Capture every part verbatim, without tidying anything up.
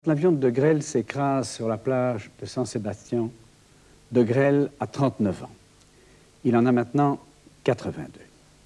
L'avion de De Grelle s'écrase sur la plage de San Sébastien. De Grelle a trente-neuf ans. Il en a maintenant quatre-vingt-deux.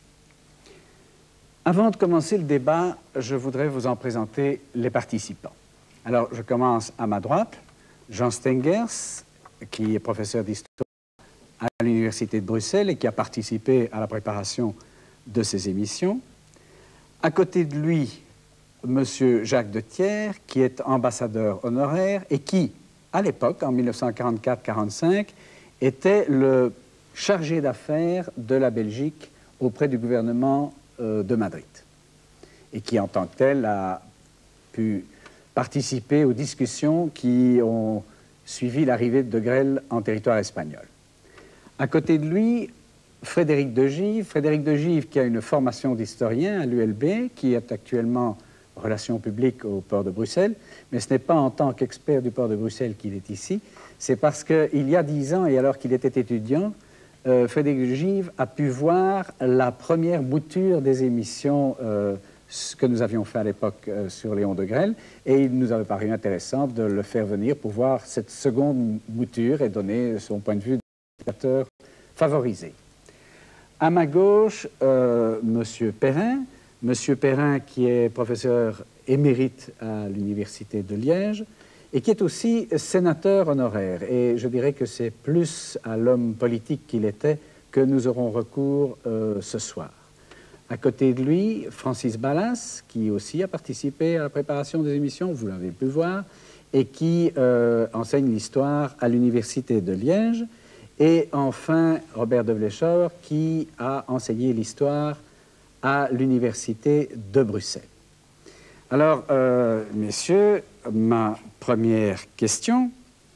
Avant de commencer le débat, je voudrais vous en présenter les participants. Alors, je commence à ma droite. Jean Stengers, qui est professeur d'histoire à l'Université de Bruxelles et qui a participé à la préparation de ces émissions. À côté de lui, M. Jacques de Thiers, qui est ambassadeur honoraire et qui, à l'époque, en mille neuf cent quarante-quatre quarante-cinq, était le chargé d'affaires de la Belgique auprès du gouvernement euh, de Madrid et qui, en tant que tel, a pu participer aux discussions qui ont suivi l'arrivée de De Grelle en territoire espagnol. À côté de lui, Frédéric de Gives, Frédéric de Gives qui a une formation d'historien à l'U L B, qui est actuellement relations publiques au port de Bruxelles, mais ce n'est pas en tant qu'expert du port de Bruxelles qu'il est ici, c'est parce qu'il y a dix ans, et alors qu'il était étudiant, euh, Frédéric de Gives a pu voir la première bouture des émissions euh, que nous avions fait à l'époque euh, sur Léon de Grelle, et il nous avait paru intéressant de le faire venir pour voir cette seconde bouture et donner son point de vue de spectateur favorisé. À ma gauche, euh, M. Perrin, M. Perrin qui est professeur émérite à l'Université de Liège et qui est aussi sénateur honoraire. Et je dirais que c'est plus à l'homme politique qu'il était que nous aurons recours euh, ce soir. À côté de lui, Francis Ballas, qui aussi a participé à la préparation des émissions, vous l'avez pu voir, et qui euh, enseigne l'histoire à l'Université de Liège. Et enfin, Robert de Vleeschouwer, qui a enseigné l'histoire à l'Université de Bruxelles. Alors, euh, messieurs, ma première question.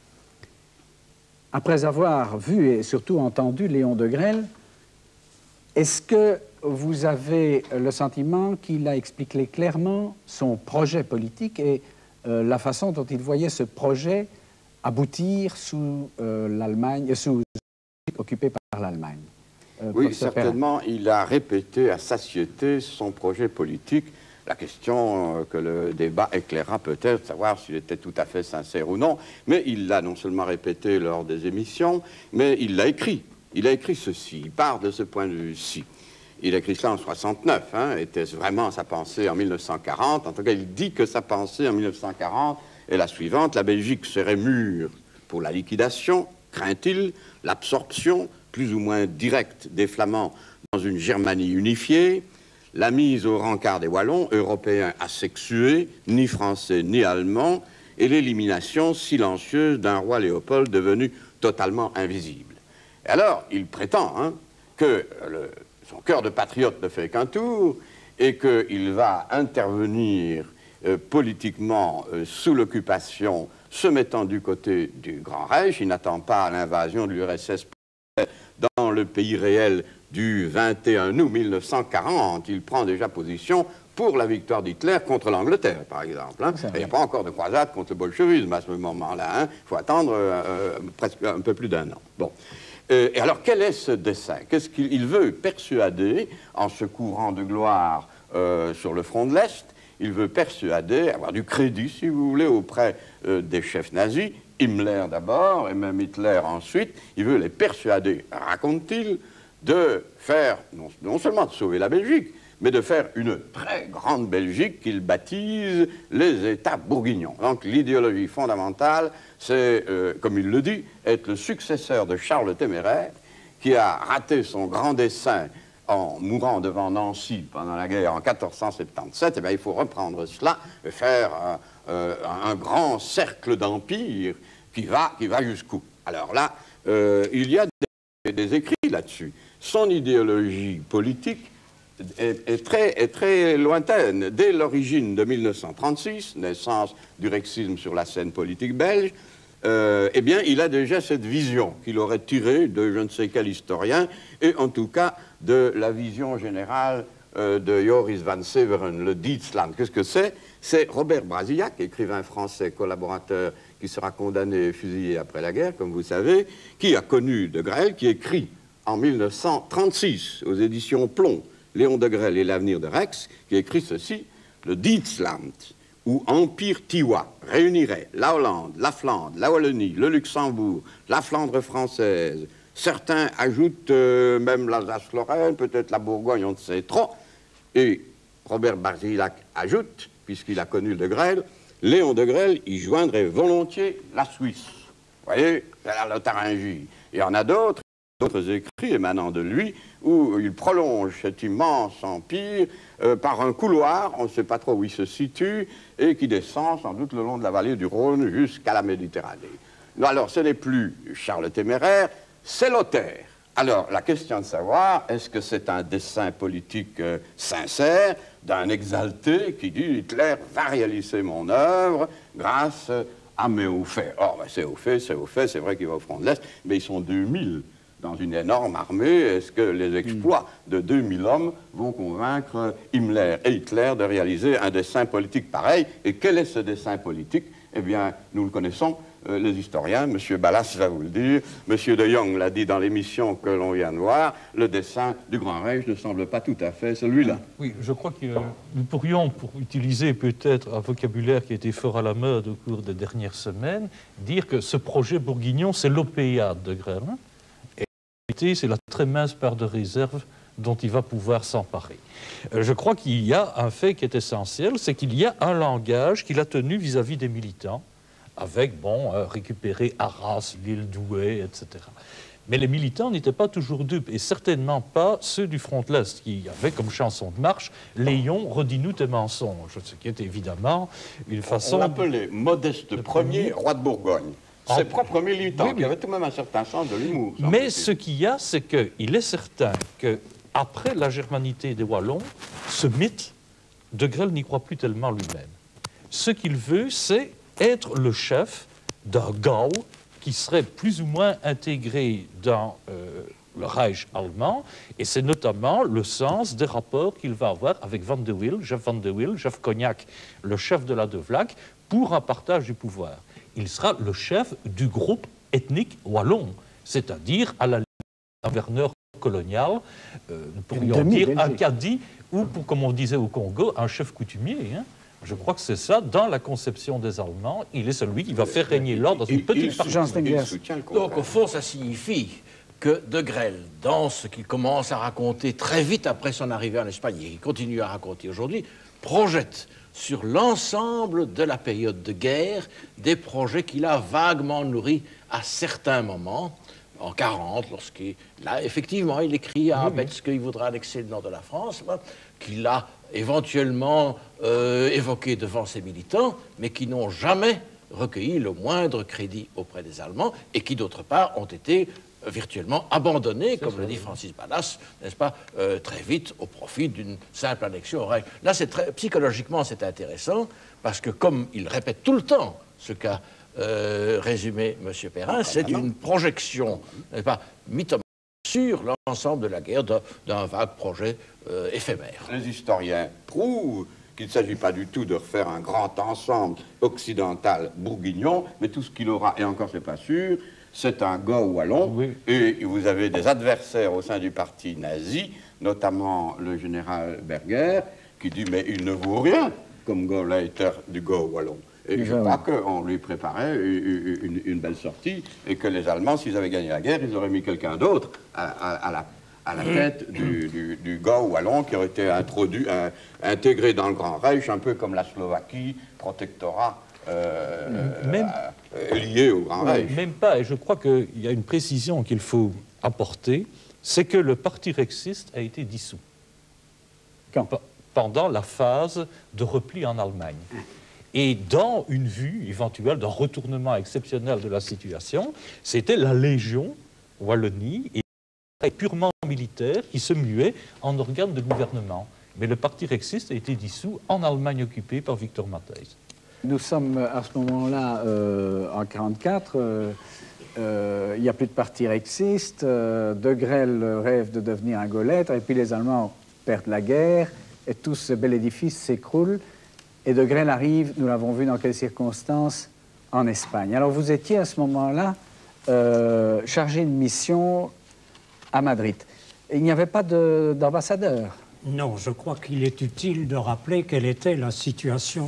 Après avoir vu et surtout entendu Léon de Grelle, est-ce que vous avez le sentiment qu'il a expliqué clairement son projet politique et euh, la façon dont il voyait ce projet aboutir sous euh, l'Allemagne, sous occupé par l'Allemagne? Euh, oui, certainement, Perrin. Il a répété à satiété son projet politique. La question euh, que le débat éclairera peut-être, savoir s'il était tout à fait sincère ou non, mais il l'a non seulement répété lors des émissions, mais il l'a écrit. Il a écrit ceci, il part de ce point de vue-ci. Il a écrit cela en soixante-neuf, hein. Était-ce vraiment sa pensée en mille neuf cent quarante? En tout cas, il dit que sa pensée en mille neuf cent quarante est la suivante: la Belgique serait mûre pour la liquidation, craint-il, l'absorption plus ou moins directe des Flamands dans une Germanie unifiée, la mise au rencard des Wallons, européens asexués, ni français ni allemands, et l'élimination silencieuse d'un roi Léopold devenu totalement invisible. Et alors, il prétend hein, que le, son cœur de patriote ne fait qu'un tour et qu'il va intervenir euh, politiquement euh, sous l'occupation, se mettant du côté du Grand Reich. Il n'attend pas l'invasion de l'U R S S dans le pays réel du vingt et un août mille neuf cent quarante. Il prend déjà position pour la victoire d'Hitler contre l'Angleterre, par exemple. Hein. Il n'y a pas encore de croisade contre le bolchevisme à ce moment-là. Il hein. faut attendre euh, presque un peu plus d'un an. Bon. Euh, et alors, quel est ce dessein? Qu'est-ce qu'il veut persuader, en se couvrant de gloire euh, sur le front de l'Est? Il veut persuader, avoir du crédit, si vous voulez, auprès euh, des chefs nazis, Himmler d'abord, et même Hitler ensuite. Il veut les persuader, raconte-t-il, de faire, non, non seulement de sauver la Belgique, mais de faire une très grande Belgique qu'il baptise les États bourguignons. Donc l'idéologie fondamentale, c'est, euh, comme il le dit, être le successeur de Charles le Téméraire, qui a raté son grand dessein en mourant devant Nancy pendant la guerre en quatorze cent soixante-dix-sept. Eh bien, il faut reprendre cela et faire euh, euh, un grand cercle d'empire qui va, qui va jusqu'où? Alors là, euh, il y a des, des écrits là-dessus. Son idéologie politique est, est, très, est très lointaine. Dès l'origine de mille neuf cent trente-six, naissance du rexisme sur la scène politique belge, euh, eh bien, il a déjà cette vision qu'il aurait tirée de je ne sais quel historien, et en tout cas de la vision générale euh, de Joris van Severen, le Dietsland. Qu'est-ce que c'est? C'est Robert Brasillac, écrivain français, collaborateur, qui sera condamné et fusillé après la guerre, comme vous savez, qui a connu De Grelle, qui écrit en mille neuf cent trente-six, aux éditions Plomb, Léon de Grelle et l'avenir de Rex, qui écrit ceci: le Dietsland, où Empire Tiwa réunirait la Hollande, la Flandre, la Wallonie, le Luxembourg, la Flandre française, certains ajoutent euh, même l'Alsace-Lorraine, peut-être la Bourgogne, on ne sait trop, et Robert Barzillac ajoute, puisqu'il a connu de Grelle, Léon de Grelle y joindrait volontiers la Suisse. Vous voyez, c'est la Lotharingie. Il y en a d'autres, d'autres écrits émanant de lui, où il prolonge cet immense empire euh, par un couloir, on ne sait pas trop où il se situe, et qui descend sans doute le long de la vallée du Rhône jusqu'à la Méditerranée. Alors, ce n'est plus Charles le Téméraire, c'est Lothaire. Alors, la question de savoir, est-ce que c'est un dessein politique euh, sincère d'un exalté qui dit « Hitler va réaliser mon œuvre grâce à mes hauts faits ». Or, ben, c'est hauts faits, c'est hauts faits, c'est vrai qu'il va au front de l'Est, mais ils sont deux mille dans une énorme armée. Est-ce que les exploits de deux mille hommes vont convaincre Himmler et Hitler de réaliser un dessein politique pareil? Et quel est ce dessein politique? Eh bien, nous le connaissons. Euh, les historiens, M. Ballas va vous le dire, M. de Jong l'a dit dans l'émission que l'on vient de voir, le dessein du Grand Reich ne semble pas tout à fait celui-là. Oui, je crois que euh, nous pourrions, pour utiliser peut-être un vocabulaire qui a été fort à la mode au cours des dernières semaines, dire que ce projet bourguignon, c'est l'opéade de Grelle. Et en réalité, c'est la très mince part de réserve dont il va pouvoir s'emparer. Euh, je crois qu'il y a un fait qui est essentiel, c'est qu'il y a un langage qu'il a tenu vis-à-vis des militants, avec, bon, euh, récupérer Arras, l'île d'Ouai, et cetera. Mais les militants n'étaient pas toujours dupes, et certainement pas ceux du front de l'Est, qui avaient comme chanson de marche « Léon, redis-nous tes mensonges », ce qui est évidemment une façon... On l'appelait Modeste Ier, premier, roi de Bourgogne. Ses en... propres militants, oui, oui. qui avaient tout de même un certain sens de l'humour. Mais ce qu'il y a, c'est qu'il est certain qu'après la germanité des Wallons, ce mythe, de Grelle n'y croit plus tellement lui-même. Ce qu'il veut, c'est être le chef d'un Gau qui serait plus ou moins intégré dans euh, le Reich allemand, et c'est notamment le sens des rapports qu'il va avoir avec Van de Wiel, Jef Van de Wiel, Jef Cognac, le chef de la De Vlack, pour un partage du pouvoir. Il sera le chef du groupe ethnique wallon, c'est-à-dire à la limite d'un gouverneur colonial, euh, nous pourrions dire un cadi, ou, pour, comme on disait au Congo, un chef coutumier, hein. Je crois que c'est ça, dans la conception des Allemands, il est celui qui va faire régner l'ordre dans une petite partie. Donc, au fond, ça signifie que de Grelle, dans ce qu'il commence à raconter très vite après son arrivée en Espagne, et qu'il continue à raconter aujourd'hui, projette sur l'ensemble de la période de guerre des projets qu'il a vaguement nourris à certains moments, en quarante, lorsqu'il, là, effectivement, il écrit à Betz qu'il voudra annexer le nord de la France, qu'il a éventuellement euh, évoqué devant ses militants, mais qui n'ont jamais recueilli le moindre crédit auprès des Allemands et qui, d'autre part, ont été euh, virtuellement abandonnés, comme le dit Francis Ballas, n'est-ce pas, euh, très vite au profit d'une simple annexion au Reich. Là, c'est très, psychologiquement, c'est intéressant, parce que comme il répète tout le temps ce qu'a euh, résumé M. Perrin, c'est une projection, n'est-ce pas, mythomane sur l'ensemble de la guerre d'un vague projet euh, éphémère. Les historiens prouvent qu'il ne s'agit pas du tout de refaire un grand ensemble occidental bourguignon, mais tout ce qu'il aura, et encore c'est pas sûr, c'est un Gau wallon, oui. Et vous avez des adversaires au sein du parti nazi, notamment le général Berger, qui dit mais il ne vaut rien comme Gauleiter du Gau wallon. Et je crois qu'on lui préparait une, une, une belle sortie et que les Allemands, s'ils avaient gagné la guerre, ils auraient mis quelqu'un d'autre à, à, à, la, à la tête du, du, du Gau wallon qui aurait été introduit, un, intégré dans le Grand Reich, un peu comme la Slovaquie, protectorat euh, même, euh, lié au Grand Reich. Même pas, et je crois qu'il y a une précision qu'il faut apporter, c'est que le parti rexiste a été dissous. Quand? Pendant la phase de repli en Allemagne. Et dans une vue éventuelle d'un retournement exceptionnel de la situation, c'était la Légion Wallonie, et purement militaire, qui se muait en organe de gouvernement. Mais le parti rexiste a été dissous en Allemagne occupée par Victor Matthijs. Nous sommes à ce moment-là, euh, en quarante-quatre, euh, euh, il n'y a plus de parti rexiste, euh, De Grelle rêve de devenir un Gauleiter, et puis les Allemands perdent la guerre, et tout ce bel édifice s'écroule. Et De Grelle arrive, nous l'avons vu dans quelles circonstances, en Espagne. Alors vous étiez à ce moment-là euh, chargé de mission à Madrid. Et il n'y avait pas d'ambassadeur. Non, je crois qu'il est utile de rappeler quelle était la situation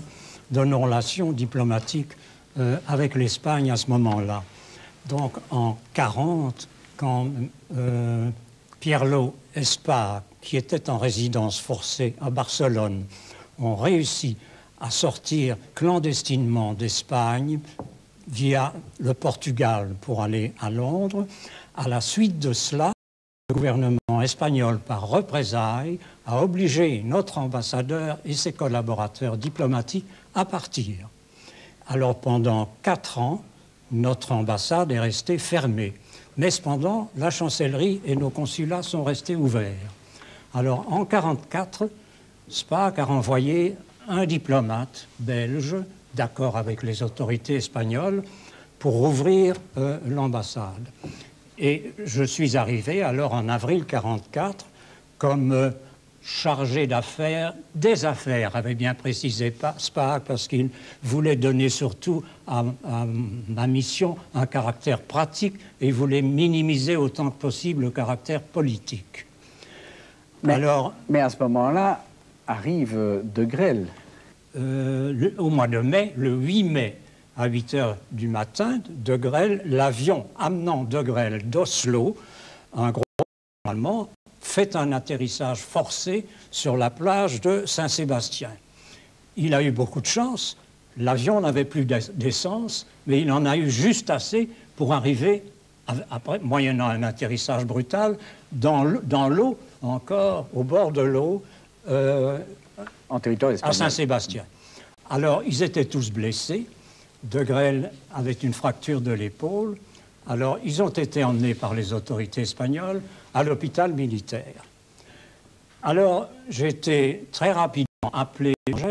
de nos relations diplomatiques euh, avec l'Espagne à ce moment-là. Donc en quarante, quand euh, Pierlo Espà, qui était en résidence forcée à Barcelone, ont réussi à sortir clandestinement d'Espagne via le Portugal pour aller à Londres. À la suite de cela, le gouvernement espagnol, par représailles, a obligé notre ambassadeur et ses collaborateurs diplomatiques à partir. Alors pendant quatre ans, notre ambassade est restée fermée. Mais cependant, la chancellerie et nos consulats sont restés ouverts. Alors en mille neuf cent quarante-quatre, Spaak a renvoyé un diplomate belge, d'accord avec les autorités espagnoles, pour rouvrir euh, l'ambassade. Et je suis arrivé alors en avril mille neuf cent quarante-quatre comme euh, chargé d'affaires, des affaires, avait bien précisé Spaak, parce qu'il voulait donner surtout à, à ma mission un caractère pratique et il voulait minimiser autant que possible le caractère politique. Mais, alors, mais à ce moment-là, arrive De Grelle. Euh, le, au mois de mai, le huit mai, à huit heures du matin, De Grelle, l'avion amenant De Grelle d'Oslo, un gros allemand, fait un atterrissage forcé sur la plage de Saint-Sébastien. Il a eu beaucoup de chance, l'avion n'avait plus d'essence, mais il en a eu juste assez pour arriver, après, moyennant un atterrissage brutal, dans l'eau, encore au bord de l'eau, euh, en territoire espagnol. À Saint-Sébastien. Alors, ils étaient tous blessés. De Grelle avait une fracture de l'épaule. Alors, ils ont été emmenés par les autorités espagnoles à l'hôpital militaire. Alors, j'ai été très rapidement appelé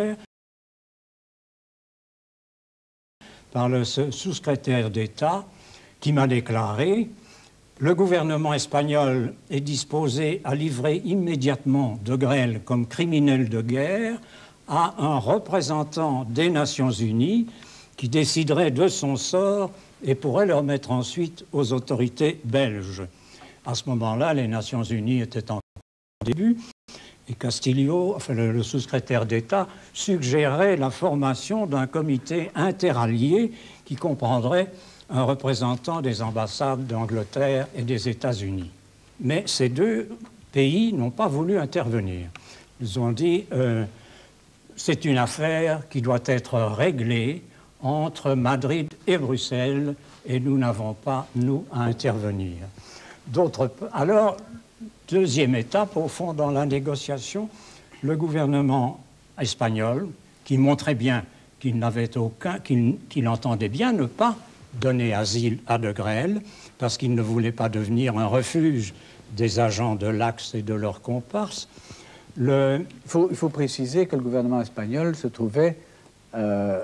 par le sous-secrétaire d'État qui m'a déclaré: le gouvernement espagnol est disposé à livrer immédiatement De Grelle comme criminel de guerre à un représentant des Nations Unies qui déciderait de son sort et pourrait le remettre ensuite aux autorités belges. À ce moment-là, les Nations Unies étaient en début et Castillo, enfin le, le sous-secrétaire d'État, suggérait la formation d'un comité interallié qui comprendrait un représentant des ambassades d'Angleterre et des États-Unis. Mais ces deux pays n'ont pas voulu intervenir. Ils ont dit euh, c'est une affaire qui doit être réglée entre Madrid et Bruxelles et nous n'avons pas, nous, à intervenir. D'autres, alors, deuxième étape, au fond, dans la négociation, le gouvernement espagnol, qui montrait bien qu'il n'avait aucun, qu'il qu'il entendait bien ne pas donner asile à De Grelle, parce qu'il ne voulait pas devenir un refuge des agents de l'Axe et de leurs comparses. Le... Il, faut, il faut préciser que le gouvernement espagnol se trouvait euh,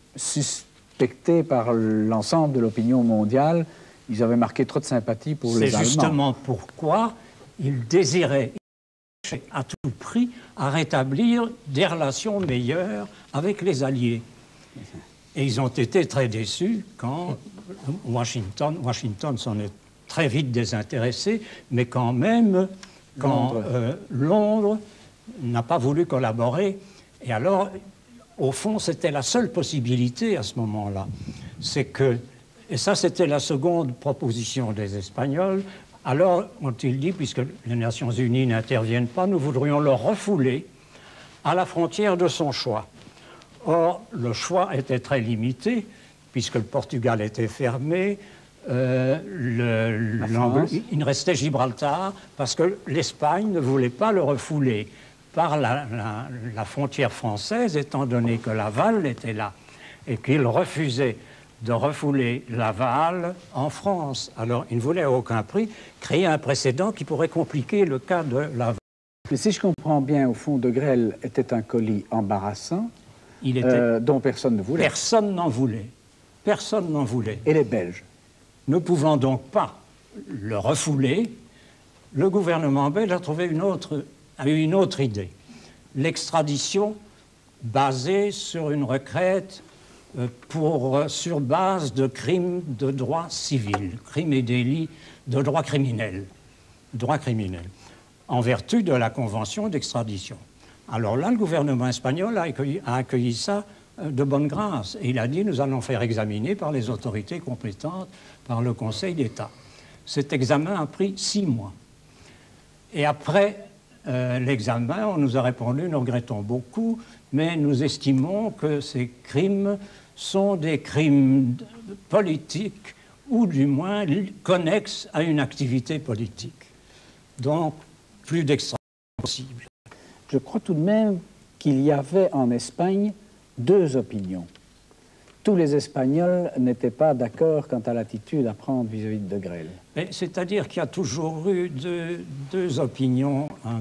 suspecté par l'ensemble de l'opinion mondiale. Ils avaient marqué trop de sympathie pour les Allemands. C'est justement pourquoi ils désiraient à tout prix à rétablir des relations meilleures avec les Alliés. Et ils ont été très déçus quand Washington, Washington s'en est très vite désintéressé, mais quand même, quand Londres, euh, Londres n'a pas voulu collaborer. Et alors, au fond, c'était la seule possibilité à ce moment-là. C'est que, et ça c'était la seconde proposition des Espagnols, alors ont-ils dit, puisque les Nations Unies n'interviennent pas, nous voudrions le refouler à la frontière de son choix. Or, le choix était très limité, puisque le Portugal était fermé, euh, le, il ne restait Gibraltar, parce que l'Espagne ne voulait pas le refouler par la, la, la frontière française, étant donné que Laval était là, et qu'il refusait de refouler Laval en France. Alors, il ne voulait à aucun prix créer un précédent qui pourrait compliquer le cas de Laval. Mais si je comprends bien, au fond, De Grelle était un colis embarrassant, Il était... euh, dont personne ne voulait. Personne n'en voulait. Personne n'en voulait. Et les Belges? Ne pouvant donc pas le refouler, le gouvernement belge a trouvé une autre, a eu une autre idée. L'extradition basée sur une requête pour, sur base de crimes de droit civil, crimes et délits de droit criminel, droit criminel, en vertu de la convention d'extradition. Alors là, le gouvernement espagnol a accueilli, a accueilli ça de bonne grâce. Et il a dit, nous allons faire examiner par les autorités compétentes, par le Conseil d'État. Cet examen a pris six mois. Et après euh, l'examen, on nous a répondu, nous regrettons beaucoup, mais nous estimons que ces crimes sont des crimes politiques ou du moins connexes à une activité politique. Donc, plus d'extradition possible. Je crois tout de même qu'il y avait en Espagne deux opinions. Tous les Espagnols n'étaient pas d'accord quant à l'attitude à prendre vis-à-vis de De Grelle. C'est-à-dire qu'il y a toujours eu deux, deux opinions hein,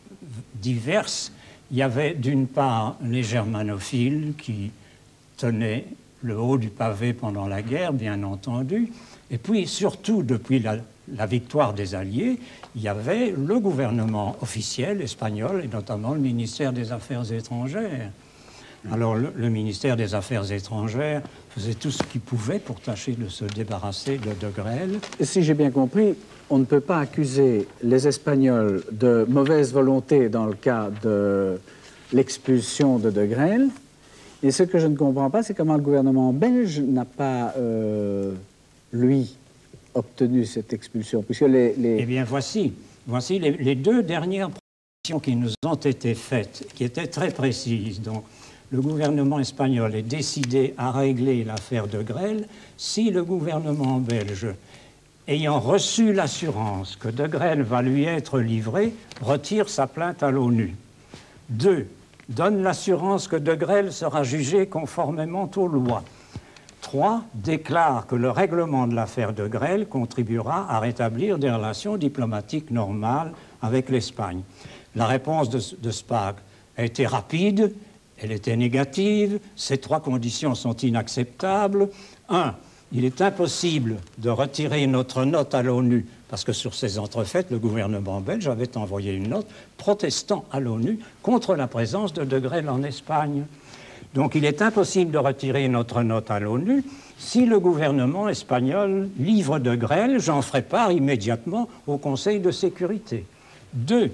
diverses. Il y avait d'une part les germanophiles qui tenaient le haut du pavé pendant la guerre, bien entendu, et puis surtout depuis la, la victoire des Alliés, il y avait le gouvernement officiel espagnol et notamment le ministère des Affaires étrangères. Alors le, le ministère des Affaires étrangères faisait tout ce qu'il pouvait pour tâcher de se débarrasser de De Grelle. Si j'ai bien compris, on ne peut pas accuser les Espagnols de mauvaise volonté dans le cas de l'expulsion de De Grelle. Et ce que je ne comprends pas, c'est comment le gouvernement belge n'a pas, euh, lui, obtenu cette expulsion. Puisque les, les... Eh bien, voici, voici les, les deux dernières propositions qui nous ont été faites, qui étaient très précises. Donc, le gouvernement espagnol est décidé à régler l'affaire De Grelle si le gouvernement belge, ayant reçu l'assurance que De Grelle va lui être livré, retire sa plainte à l'ONU. Deux, donne l'assurance que De Grelle sera jugé conformément aux lois. Trois, déclare que le règlement de l'affaire De Grelle contribuera à rétablir des relations diplomatiques normales avec l'Espagne. La réponse de, de Spaak a été rapide, elle était négative, ces trois conditions sont inacceptables. Un, il est impossible de retirer notre note à l'ONU, parce que sur ces entrefaites, le gouvernement belge avait envoyé une note protestant à l'ONU contre la présence de De Grelle en Espagne. Donc il est impossible de retirer notre note à l'ONU. Si le gouvernement espagnol livre De Grelle, j'en ferai part immédiatement au Conseil de sécurité. Deux,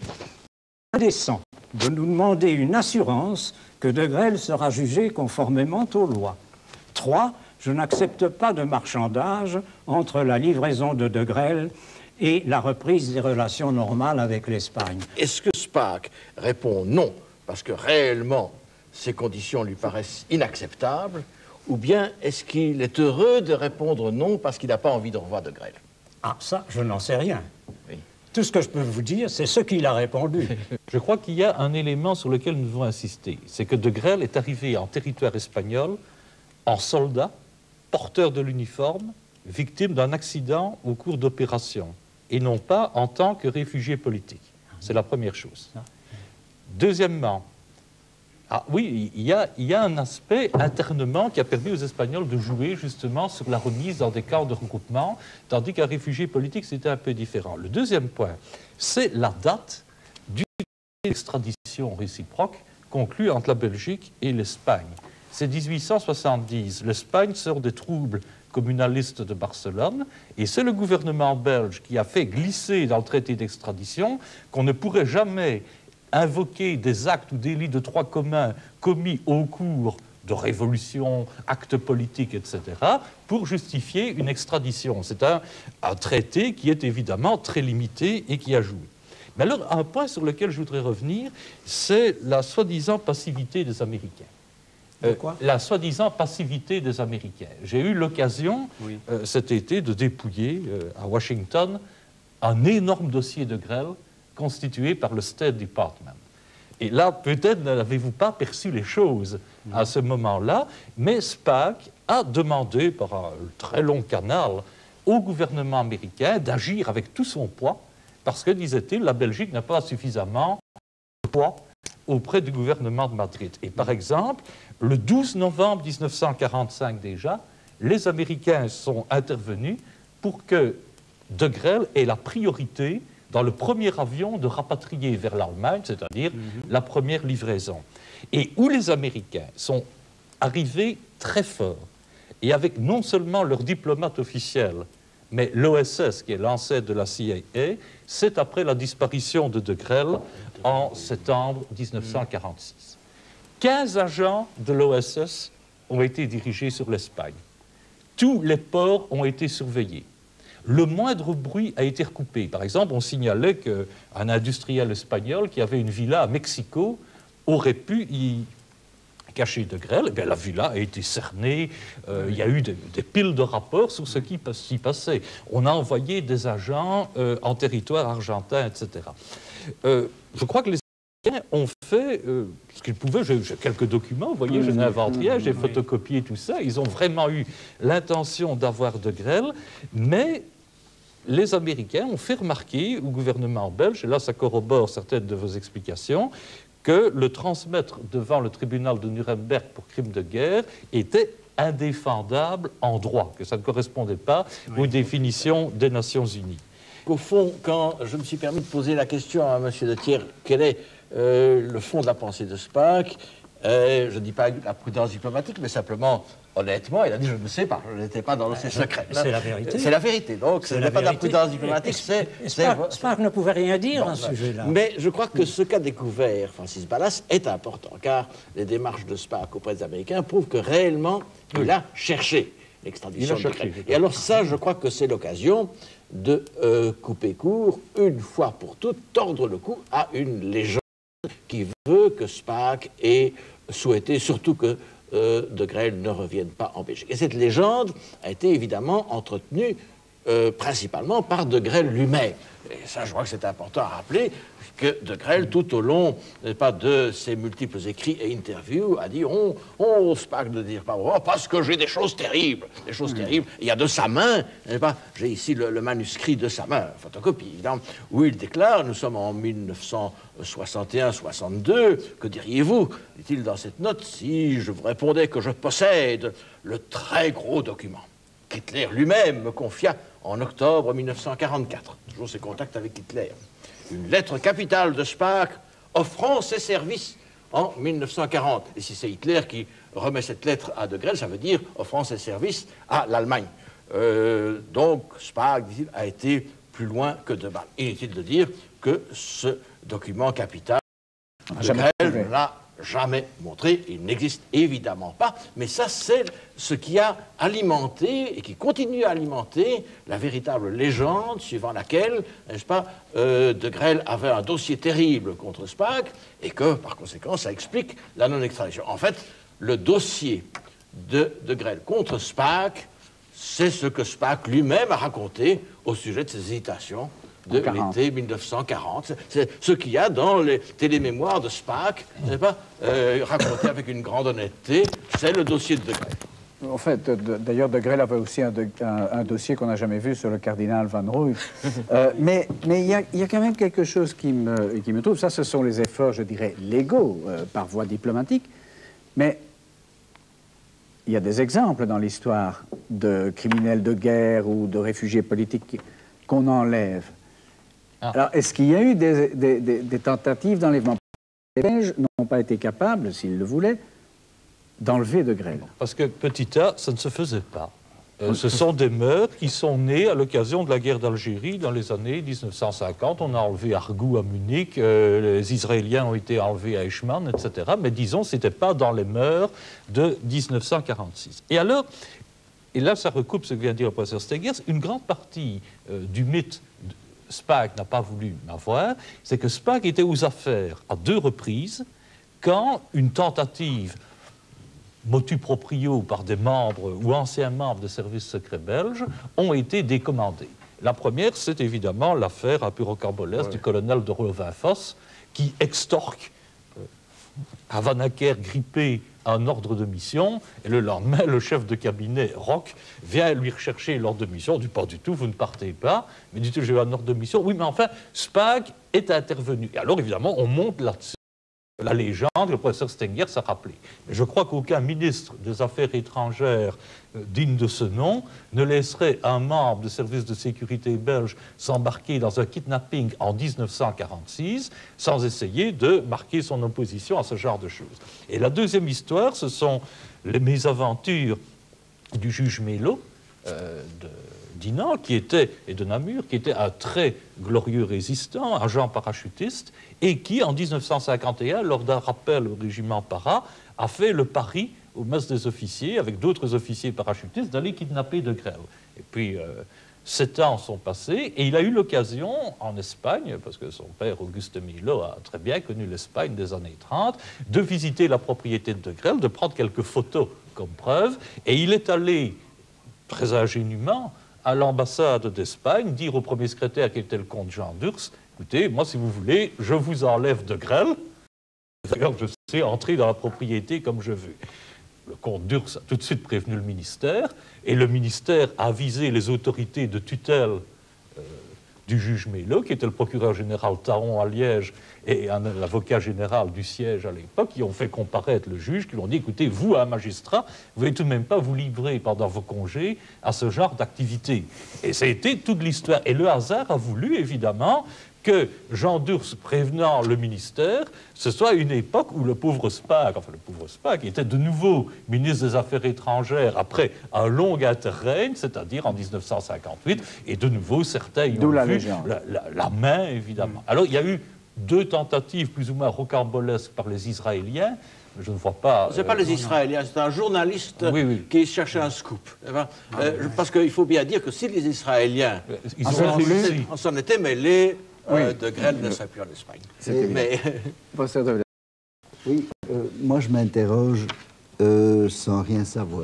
indécent de nous demander une assurance que De Grelle sera jugé conformément aux lois. Trois, je n'accepte pas de marchandage entre la livraison de De Grelle et la reprise des relations normales avec l'Espagne. Est-ce que Spaak répond non, parce que réellement ces conditions lui paraissent inacceptables, ou bien est-ce qu'il est heureux de répondre non parce qu'il n'a pas envie de revoir De Grelle? Ah, ça, je n'en sais rien. Oui. Tout ce que je peux vous dire, c'est ce qu'il a répondu. Je crois qu'il y a un élément sur lequel nous devons insister. C'est que De Grelle est arrivé en territoire espagnol en soldat, porteur de l'uniforme, victime d'un accident au cours d'opération, et non pas en tant que réfugié politique. C'est la première chose. Deuxièmement, ah oui, il y, a, il y a un aspect internement qui a permis aux Espagnols de jouer justement sur la remise dans des camps de regroupement, tandis qu'un réfugié politique, c'était un peu différent. Le deuxième point, c'est la date du extradition réciproque conclue entre la Belgique et l'Espagne. C'est dix-huit cent soixante-dix. L'Espagne sort des troubles communalistes de Barcelone, et c'est le gouvernement belge qui a fait glisser dans le traité d'extradition qu'on ne pourrait jamais invoquer des actes ou délits de droit commun commis au cours de révolutions, actes politiques, et cetera, pour justifier une extradition. C'est un, un traité qui est évidemment très limité et qui a joué. Mais alors, un point sur lequel je voudrais revenir, c'est la soi-disant passivité des Américains. Euh, la soi-disant passivité des Américains. J'ai eu l'occasion oui. euh, cet été de dépouiller euh, à Washington un énorme dossier De Grelle constitué par le State Department. Et là, peut-être n'avez-vous pas perçu les choses oui. à ce moment-là, mais Spaak a demandé par un très long canal au gouvernement américain d'agir avec tout son poids, parce que, disait-il, la Belgique n'a pas suffisamment de poids auprès du gouvernement de Madrid. Et par exemple, le douze novembre mille neuf cent quarante-cinq déjà, les Américains sont intervenus pour que De Grelle ait la priorité dans le premier avion de rapatrier vers l'Allemagne, c'est-à-dire mm-hmm. la première livraison. Et où les Américains sont arrivés très fort, et avec non seulement leurs diplomates officiels, mais l'O S S, qui est l'ancêtre de la C I A, c'est après la disparition de De Grelle en septembre mille neuf cent quarante-six. quinze agents de l'O S S ont été dirigés sur l'Espagne. Tous les ports ont été surveillés. Le moindre bruit a été recoupé. Par exemple, on signalait qu'un industriel espagnol qui avait une villa à Mexico aurait pu y cacher de grêle. Eh bien, la villa a été cernée. Euh, il y a eu des, des piles de rapports sur ce qui s'y passait. On a envoyé des agents euh, en territoire argentin, et cetera. Euh, je crois que les Américains ont fait euh, ce qu'ils pouvaient. J'ai quelques documents, vous voyez, je n'invente rien, j'ai photocopié tout ça. Ils ont vraiment eu l'intention d'avoir de grêle, mais les Américains ont fait remarquer au gouvernement belge, et là ça corrobore certaines de vos explications, que le transmettre devant le tribunal de Nuremberg pour crime de guerre était indéfendable en droit, que ça ne correspondait pas oui. aux définitions des Nations Unies. Au fond, quand je me suis permis de poser la question à M. de Thiers, quel est euh, le fond de la pensée de Spaak, euh, je ne dis pas la prudence diplomatique, mais simplement, honnêtement, il a dit « je ne sais pas, je n'étais pas dans ses secrets ». C'est la vérité. C'est la vérité, donc ce n'est pas de la prudence diplomatique, c'est... Spaak ne pouvait rien dire bon, à ce sujet-là. Mais je crois que ce qu'a découvert Francis Ballas est important, car les démarches de Spaak auprès des Américains prouvent que réellement, oui. il a cherché l'extradition de Grêle. Et alors ça, je crois que c'est l'occasion de euh, couper court, une fois pour toutes, tordre le cou à une légende qui veut que Spaak ait souhaité, surtout que euh, de Grêle ne revienne pas en Belgique. Et cette légende a été évidemment entretenue euh, principalement par de Grêle lui-même. Et ça, je crois que c'est important à rappeler, que de Grêle, tout au long pas, de ses multiples écrits et interviews, a dit on, on Spaak ne dire pas oh, parce que j'ai des choses terribles, des choses mmh. terribles. Il y a de sa main, pas, j'ai ici le, le manuscrit de sa main, photocopie évidemment, où il déclare, nous sommes en mille neuf cent soixante et un soixante-deux, que diriez-vous, dit-il dans cette note, si je vous répondais que je possède le très gros document qu'Hitler lui-même me confia en octobre mille neuf cent quarante-quatre, toujours ses contacts avec Hitler. Une lettre capitale de Spaak offrant ses services en mille neuf cent quarante. Et si c'est Hitler qui remet cette lettre à de Grêle, ça veut dire offrant ses services à l'Allemagne. Euh, donc Spaak, dit-il, a été plus loin que de mal. Inutile de dire que ce document capital de Grêle n'a jamais montré, il n'existe évidemment pas, mais ça c'est ce qui a alimenté et qui continue à alimenter la véritable légende suivant laquelle, n'est-ce pas, euh, de Grêle avait un dossier terrible contre Spaak et que par conséquent ça explique la non-extradition. En fait, le dossier de de Grêle contre Spaak, c'est ce que Spaak lui-même a raconté au sujet de ses hésitations de l'été mille neuf cent quarante. C'est ce qu'il y a dans les télémémoires de Spaak, n'est pas euh, raconté avec une grande honnêteté, c'est le dossier de de Grêle. En fait, d'ailleurs, de Grêle avait aussi un, de, un, un dossier qu'on n'a jamais vu sur le cardinal Van Rooij. euh, mais mais il y, y a quand même quelque chose qui me, qui me trouve. Ça, ce sont les efforts, je dirais, légaux, euh, par voie diplomatique. Mais il y a des exemples dans l'histoire de criminels de guerre ou de réfugiés politiques qu'on enlève. Ah. Alors, est-ce qu'il y a eu des, des, des, des tentatives d'enlèvement? Les Belges n'ont pas été capables, s'ils le voulaient, d'enlever de Grêle. Parce que petit A, ça ne se faisait pas. Euh, ce sont des mœurs qui sont nées à l'occasion de la guerre d'Algérie dans les années mille neuf cent cinquante. On a enlevé Argou à Munich, euh, les Israéliens ont été enlevés à Eichmann, et cetera. Mais disons, ce n'était pas dans les mœurs de mille neuf cent quarante-six. Et alors, et là ça recoupe ce que vient de dire le professeur Stengers, une grande partie euh, du mythe Spaak n'a pas voulu m'avoir, c'est que Spaak était aux affaires à deux reprises quand une tentative motu proprio par des membres ou anciens membres des services secrets belges ont été décommandés. La première, c'est évidemment l'affaire à Puro-Cambolès ouais. du colonel de Rovain-Fosse qui extorque euh, Havanaker grippé un ordre de mission, et le lendemain, le chef de cabinet, Roch, vient lui rechercher l'ordre de mission. On dit pas du tout, vous ne partez pas. Mais dit-il, j'ai un ordre de mission. Oui, mais enfin, Spaak est intervenu. Et alors, évidemment, on monte là-dessus. La légende, le professeur Stengers s'est rappelé. Mais je crois qu'aucun ministre des Affaires étrangères euh, digne de ce nom ne laisserait un membre du service de sécurité belge s'embarquer dans un kidnapping en mille neuf cent quarante-six sans essayer de marquer son opposition à ce genre de choses. Et la deuxième histoire, ce sont les mésaventures du juge Mello euh, de Dinan, qui était, et de Namur, qui était un très glorieux résistant, agent parachutiste, et qui, en mille neuf cent cinquante et un, lors d'un rappel au régiment Para, a fait le pari au mess des officiers, avec d'autres officiers parachutistes, d'aller kidnapper de Grelle. Et puis, euh, sept ans sont passés, et il a eu l'occasion, en Espagne, parce que son père, Auguste Milo, a très bien connu l'Espagne des années trente, de visiter la propriété de Grelle, de prendre quelques photos comme preuve, et il est allé, très ingénument, à l'ambassade d'Espagne, dire au premier secrétaire qui était le comte Jean d'Urs, écoutez, moi, si vous voulez, je vous enlève de Grelle, d'ailleurs, je sais entrer dans la propriété comme je veux. Le comte d'Urs a tout de suite prévenu le ministère, et le ministère a avisé les autorités de tutelle euh, du juge Melo, qui était le procureur général Taron à Liège et l'avocat général du siège à l'époque, qui ont fait comparaître le juge, qui lui ont dit, écoutez, vous, un magistrat, vous ne pouvez tout de même pas vous livrer pendant vos congés à ce genre d'activité. Et ça a été toute l'histoire. Et le hasard a voulu, évidemment, que Jean d'Urs prévenant le ministère, ce soit une époque où le pauvre Spaak, enfin le pauvre Spaak, était de nouveau ministre des Affaires étrangères après un long interrègne, c'est-à-dire en mille neuf cent cinquante-huit, et de nouveau certains y ont la vu la, la, la main, évidemment. Alors il y a eu deux tentatives plus ou moins rocambolesques par les Israéliens. Je ne vois pas... Ce n'est pas euh, les Israéliens, c'est un journaliste oui, oui. qui cherchait un scoop. Eh ben, euh, parce qu'il faut bien dire que si les Israéliens Ils en ont s'en- réussi. en s'en étaient mêlés, euh, Oui. de Grelle ne serait plus en Espagne. C'était bien. Mais Professeur de Villers. Oui, euh, moi je m'interroge euh, sans rien savoir.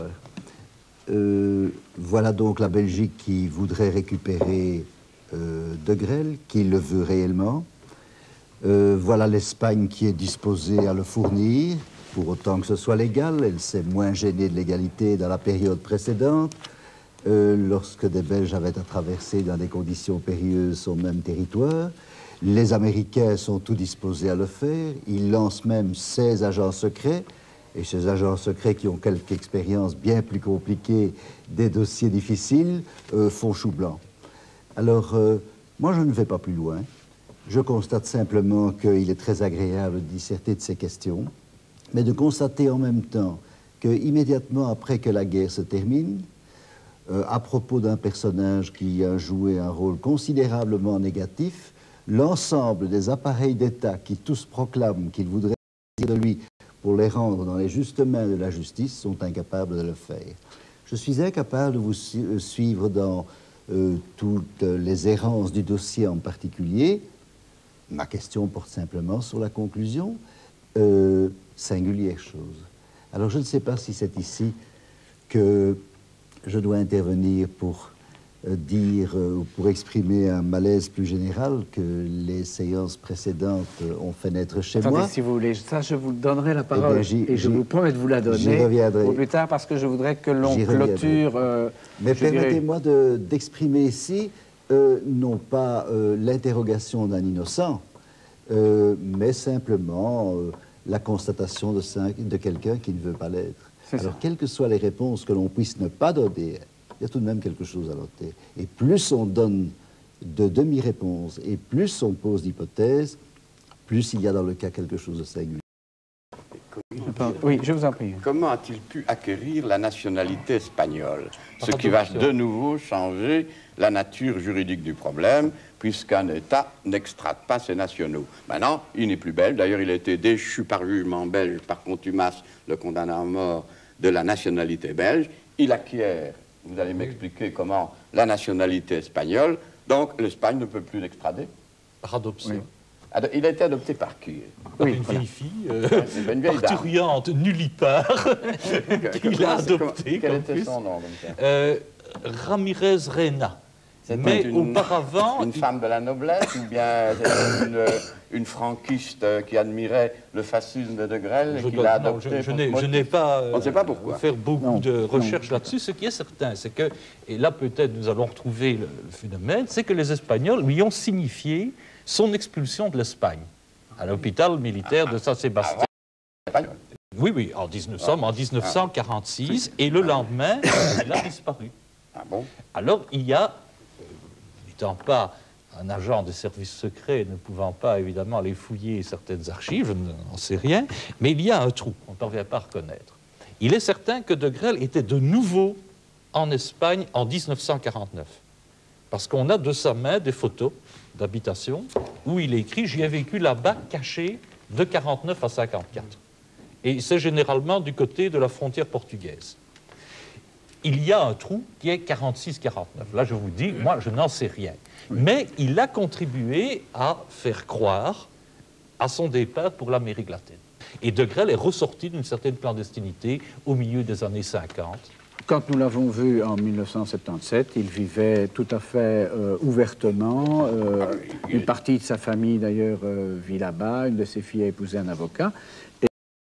Euh, voilà donc la Belgique qui voudrait récupérer euh, de Grelle, qui le veut réellement. Euh, voilà l'Espagne qui est disposée à le fournir, pour autant que ce soit légal. Elle s'est moins gênée de l'égalité dans la période précédente, euh, lorsque des Belges avaient à traverser dans des conditions périlleuses son même territoire. Les Américains sont tout disposés à le faire. Ils lancent même seize agents secrets. Et ces agents secrets qui ont quelques expériences bien plus compliquées des dossiers difficiles euh, font chou blanc. Alors, euh, moi, je ne vais pas plus loin. Je constate simplement qu'il est très agréable de disserter de ces questions, mais de constater en même temps qu'immédiatement après que la guerre se termine, euh, à propos d'un personnage qui a joué un rôle considérablement négatif, l'ensemble des appareils d'État qui tous proclament qu'ils voudraient de lui pour les rendre dans les justes mains de la justice sont incapables de le faire. Je suis incapable de vous su suivre dans euh, toutes les errances du dossier en particulier. Ma question porte simplement sur la conclusion. Euh, singulière chose. Alors je ne sais pas si c'est ici que je dois intervenir pour euh, dire ou euh, pour exprimer un malaise plus général que les séances précédentes euh, ont fait naître chez Attendez, moi. si vous voulez, ça, je vous donnerai la parole, Eh bien, et je vous promets de vous la j'y donner reviendrai. pour plus tard, parce que je voudrais que l'on J'y reviendrai. clôture... euh, Mais je dirais- permettez-moi de- d'exprimer ici, euh, non pas euh, l'interrogation d'un innocent, euh, mais simplement euh, la constatation de, cinq- de quelqu'un qui ne veut pas l'être. C'est Alors, ça. quelles que soient les réponses que l'on puisse ne pas donner, il y a tout de même quelque chose à noter. Et plus on donne de demi-réponses et plus on pose d'hypothèses, plus il y a dans le cas quelque chose de singulier. Oui, je vous en prie. Comment a-t-il pu acquérir la nationalité espagnole? Ce Par qui va adoption. de nouveau changer la nature juridique du problème, puisqu'un État n'extrade pas ses nationaux. Maintenant, il n'est plus belge. D'ailleurs, il a été déchu par jugement belge, par contumace, le condamnant à mort de la nationalité belge. Il acquiert, vous allez m'expliquer comment, la nationalité espagnole. Donc, l'Espagne ne peut plus l'extrader. Par adoption. Oui. Ado- Il a été adopté par qui? Par Oui, une voilà. vieille fille, euh, C'est une vieille dame. parturiente, nullipare, qu'il a Comment- adoptée comment- Quel comme était fils. son nom comme ça? Euh, Ramirez Reina. C'était Mais une- auparavant, Une femme de la noblesse ou bien une, une franquiste qui admirait le fascisme de Grelle et je, qui dois- l'a non, adopté je- je pour n'ai- ce je n'ai pas On ne sait pas pourquoi. faire beaucoup Non, de non. recherches là-dessus. Ce qui est certain, c'est que, et là peut-être nous allons retrouver le, le phénomène, c'est que les Espagnols lui ont signifié son expulsion de l'Espagne à l'hôpital militaire de Saint-Sébastien. Espagnol. Oui, oui, en dix-neuf- nous sommes en mille neuf cent quarante-six, et le lendemain, il a disparu. Ah bon? Alors, il y a, euh, n'étant pas un agent de service secret, ne pouvant pas évidemment aller fouiller certaines archives, je n'en sais rien, mais il y a un trou, on ne parvient pas à reconnaître. Il est certain que de Grelle était de nouveau en Espagne en mille neuf cent quarante-neuf, parce qu'on a de sa main des photos d'habitation où il écrit « J'y ai vécu là-bas caché de quarante-neuf à cinquante-quatre ». Et c'est généralement du côté de la frontière portugaise. Il y a un trou qui est quarante-six quarante-neuf. Là, je vous dis, moi, je n'en sais rien. Oui. Mais il a contribué à faire croire à son départ pour l'Amérique latine. Et De Grelle est ressorti d'une certaine clandestinité au milieu des années cinquante. Quand nous l'avons vu en mille neuf cent soixante-dix-sept, il vivait tout à fait euh, ouvertement. Euh, une partie de sa famille, d'ailleurs, euh, vit là-bas. Une de ses filles a épousé un avocat. Et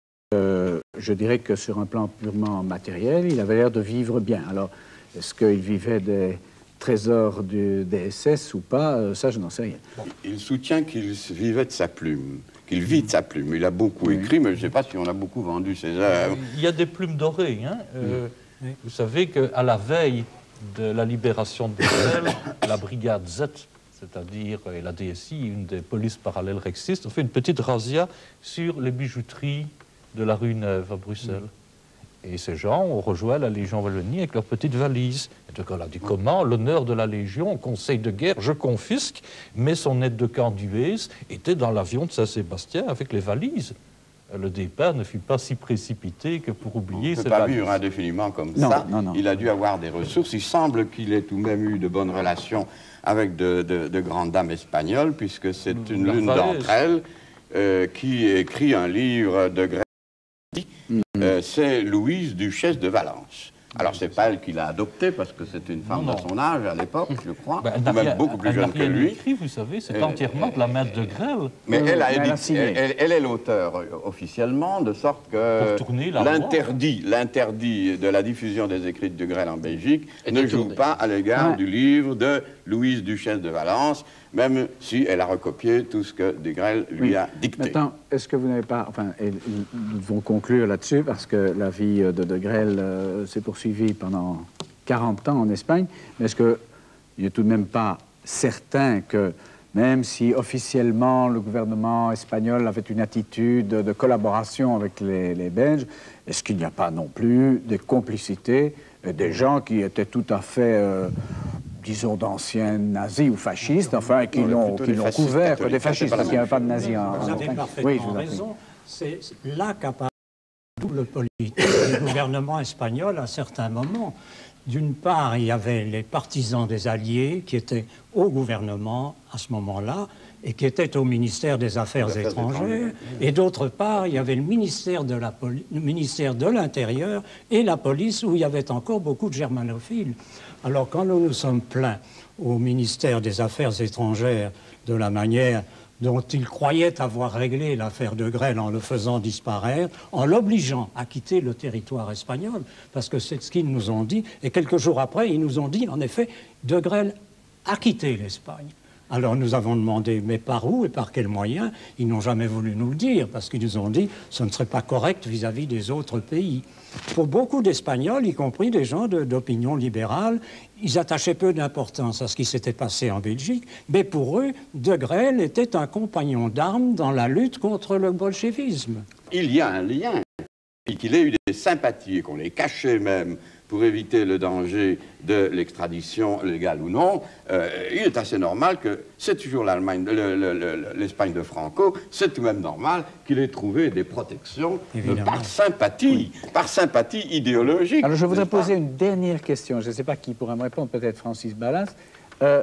euh, je dirais que sur un plan purement matériel, il avait l'air de vivre bien. Alors, est-ce qu'il vivait des trésors du, des S S ou pas? euh, Ça, je n'en sais rien. Il soutient qu'il vivait de sa plume, qu'il vit de sa plume. Il a beaucoup oui. écrit, mais je ne sais pas si on a beaucoup vendu ses œuvres. Il y a des plumes dorées, hein euh, oui. Vous savez qu'à la veille de la libération de Bruxelles, la brigade Z, c'est-à-dire la D S I, une des polices parallèles rexistes, a fait une petite razzia sur les bijouteries de la rue Neuve à Bruxelles. Mm. Et ces gens ont rejoint la Légion Wallonie avec leurs petites valises. Et De Gaulle a dit comment l'honneur de la Légion, au conseil de guerre, je confisque, mais son aide de camp d'Huez était dans l'avion de Saint-Sébastien avec les valises. Le départ ne fut pas si précipité que pour oublier... On ne peut pas vivre indéfiniment comme non, ça. Non, non. Il a dû avoir des ressources. Il semble qu'il ait tout de même eu de bonnes relations avec de, de, de grandes dames espagnoles, puisque c'est une l'une d'entre elles euh, qui écrit un livre de Grelle. Mm-hmm. euh, c'est Louise, duchesse de Valence. Alors, c'est pas elle qui l'a adopté, parce que c'est une femme non, non. de son âge à l'époque, je crois, ben, ou même beaucoup plus jeune que lui. Écrit, vous savez, c'est entièrement de la main de Grelle. Mais euh, elle, a édité, elle, elle, elle est l'auteur officiellement, de sorte que l'interdit, l'interdit de la diffusion des écrits de Grelle en Belgique et ne joue pas à l'égard ouais. du livre de Louise, duchesse de Valence, même si elle a recopié tout ce que De Grelle lui oui. a dicté. Maintenant, est-ce que vous n'avez pas... Enfin, et, nous devons conclure là-dessus, parce que la vie de De Grelle euh, s'est poursuivie pendant quarante ans en Espagne, mais est-ce qu'il n'est tout de même pas certain que, même si officiellement le gouvernement espagnol avait une attitude de collaboration avec les, les Belges, est-ce qu'il n'y a pas non plus des complicités, des gens qui étaient tout à fait... Euh, disons, d'anciens nazis ou fascistes, enfin, qui l'ont couvert, que des fascistes, parce qu'il n'y avait pas de nazis en... Vous avez parfaitement oui, raison. C'est l'accapare double politique du gouvernement espagnol à certains moments. D'une part, il y avait les partisans des Alliés qui étaient au gouvernement à ce moment-là et qui étaient au ministère des Affaires, Affaires étrangères. étrangères. Et d'autre part, il y avait le ministère de la poli- le ministère de l'Intérieur et la police où il y avait encore beaucoup de germanophiles. Alors, quand nous nous sommes plaints au ministère des Affaires étrangères de la manière dont il croyait avoir réglé l'affaire De Grelle en le faisant disparaître, en l'obligeant à quitter le territoire espagnol, parce que c'est ce qu'ils nous ont dit, et quelques jours après, ils nous ont dit, en effet, De Grelle a quitté l'Espagne. Alors nous avons demandé, mais par où et par quels moyens? Ils n'ont jamais voulu nous le dire, parce qu'ils nous ont dit ce ne serait pas correct vis-à-vis des autres pays. Pour beaucoup d'Espagnols, y compris des gens d'opinion libérale, ils attachaient peu d'importance à ce qui s'était passé en Belgique, mais pour eux, De Grelle était un compagnon d'armes dans la lutte contre le bolchevisme. Il y a un lien, et qu'il ait eu des sympathies, et qu'on les cachait même, pour éviter le danger de l'extradition légale ou non, euh, il est assez normal que c'est toujours l'Allemagne, l'Espagne de Franco, c'est tout de même normal qu'il ait trouvé des protections euh, par sympathie, oui. par sympathie idéologique. Alors je voudrais poser une dernière question, je ne sais pas qui pourra me répondre, peut-être Francis Ballas. Euh,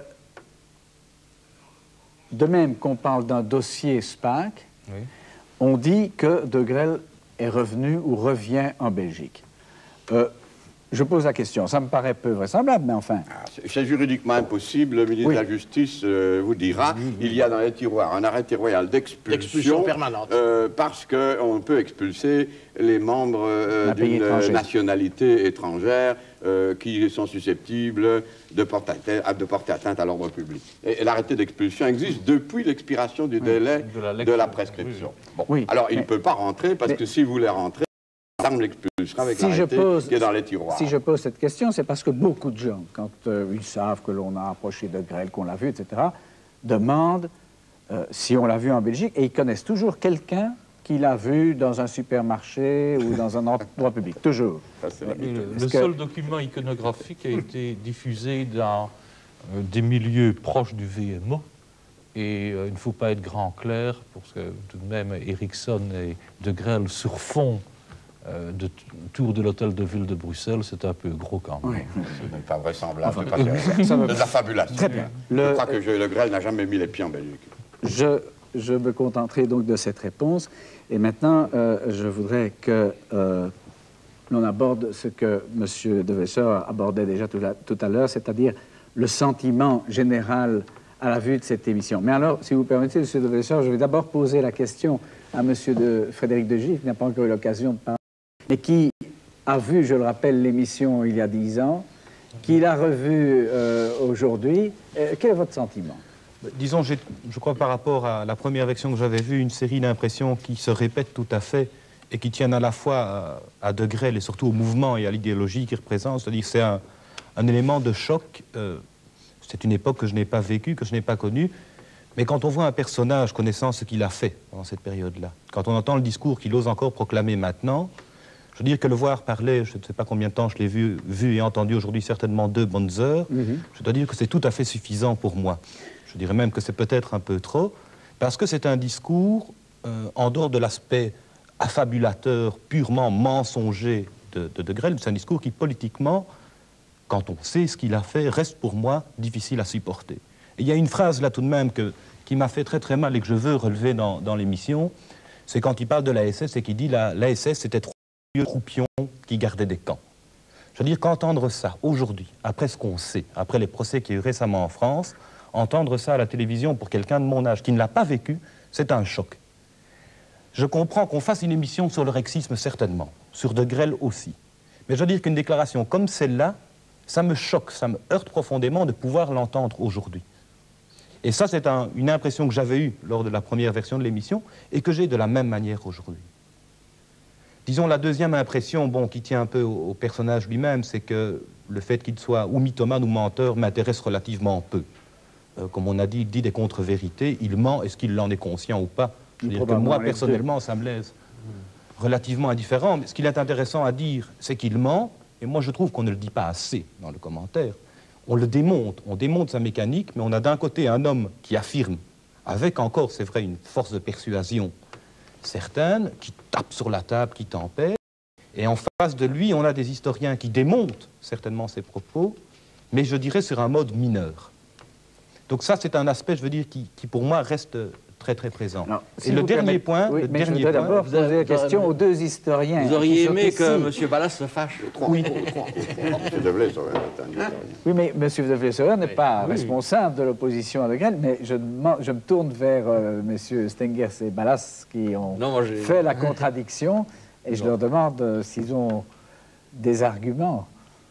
de même qu'on parle d'un dossier SPAC, oui. on dit que De Grelle est revenu ou revient en Belgique. Euh, Je pose la question. Ça me paraît peu vraisemblable, mais enfin... Ah, c'est juridiquement impossible. Le ministre oui. de la Justice euh, vous dira oui, oui. il y a dans les tiroirs un arrêté royal d'expulsion permanente. Euh, parce qu'on peut expulser les membres euh, d'une nationalité étrangère euh, qui sont susceptibles de porter, de porter atteinte à l'ordre public. Et, et l'arrêté d'expulsion existe depuis l'expiration du délai oui, de, la de la prescription. Oui. Bon, oui, alors, mais, il ne peut pas rentrer parce mais, que si vous voulez rentrer, avec si je pose, qui est dans les tiroirs. Si je pose cette question, c'est parce que beaucoup de gens, quand euh, ils savent que l'on a approché De Grelle, qu'on l'a vu, et cetera, demandent euh, si on l'a vu en Belgique, et ils connaissent toujours quelqu'un qui l'a vu dans un supermarché ou dans un endroit public, toujours. Ça, le le que... seul document iconographique a été diffusé dans euh, des milieux proches du V M O, Et euh, il ne faut pas être grand clair, parce que tout de même, Eriksson et De Grelle sur fond euh, de tour de l'hôtel de ville de Bruxelles, c'est un peu gros quand même. Oui. Ce n'est pas vraisemblable. Enfin, pas euh, ça de la fabulation. Très bien. Je Le, crois que je, Le Grelle n'a jamais mis les pieds en Belgique. Je, je me contenterai donc de cette réponse. Et maintenant, euh, je voudrais que euh, l'on aborde ce que M. De Vesseur abordait déjà tout à, tout à l'heure, c'est-à-dire le sentiment général à la vue de cette émission. Mais alors, si vous permettez, M. De Vesseur, je vais d'abord poser la question à M. de Frédéric de Givry, qui n'a pas encore eu l'occasion de parler, mais qui a vu, je le rappelle, l'émission il y a dix ans, qui l'a revue euh, aujourd'hui. Euh, quel est votre sentiment? Disons, je crois par rapport à la première version que j'avais vue, une série d'impressions qui se répètent tout à fait et qui tiennent à la fois à, à De Grelle et surtout au mouvement et à l'idéologie qu'il représente. C'est-à-dire que c'est un, un élément de choc. Euh, c'est une époque que je n'ai pas vécue, que je n'ai pas connue. Mais quand on voit un personnage connaissant ce qu'il a fait pendant cette période-là, quand on entend le discours qu'il ose encore proclamer maintenant, je veux dire que le voir parler, je ne sais pas combien de temps je l'ai vu, vu et entendu aujourd'hui, certainement deux bonnes heures, mm-hmm. Je dois dire que c'est tout à fait suffisant pour moi. Je dirais même que c'est peut-être un peu trop, parce que c'est un discours, euh, en dehors de l'aspect affabulateur, purement mensonger de De, de Grelle, c'est un discours qui, politiquement, quand on sait ce qu'il a fait, reste pour moi difficile à supporter. Et il y a une phrase là tout de même que, qui m'a fait très très mal et que je veux relever dans, dans l'émission, c'est quand il parle de l'A S S et qu'il dit la, l'A S S c'était trois vieux croupions qui gardaient des camps. Je veux dire qu'entendre ça aujourd'hui, après ce qu'on sait, après les procès qu'il y a eu récemment en France, entendre ça à la télévision pour quelqu'un de mon âge qui ne l'a pas vécu, c'est un choc. Je comprends qu'on fasse une émission sur le rexisme, certainement, sur De Grelle aussi. Mais je veux dire qu'une déclaration comme celle-là, ça me choque, ça me heurte profondément de pouvoir l'entendre aujourd'hui. Et ça, c'est un, une impression que j'avais eue lors de la première version de l'émission et que j'ai de la même manière aujourd'hui. Disons, la deuxième impression, bon, qui tient un peu au, au personnage lui-même, c'est que le fait qu'il soit ou mythomane ou menteur m'intéresse relativement peu. Euh, comme on a dit, il dit des contre-vérités, il ment, est-ce qu'il en est conscient ou pas? Je veux dire que moi, personnellement, ça me laisse relativement indifférent. Mais ce qu'il est intéressant à dire, c'est qu'il ment, et moi je trouve qu'on ne le dit pas assez dans le commentaire. On le démonte, on démonte sa mécanique, mais on a d'un côté un homme qui affirme, avec encore, c'est vrai, une force de persuasion certaine, qui tape sur la table, qui tempère, et en face de lui, on a des historiens qui démontent certainement ses propos, mais je dirais sur un mode mineur. Donc ça, c'est un aspect, je veux dire, qui, qui pour moi reste très très présent. Alors, si et le dernier permettez... point... Oui, le mais dernier je voudrais d'abord point... poser la question aux deux historiens. Vous auriez aimé que M. Ballas se fâche? Oui. M. De Vesseur est un historien. Oui, mais M. De Vesseur n'est oui. pas oui. responsable de l'opposition à De Grelle, mais je, je me tourne vers euh, M. Stengers et Ballas qui ont non, moi, fait la contradiction, et non. je leur demande euh, s'ils ont des arguments.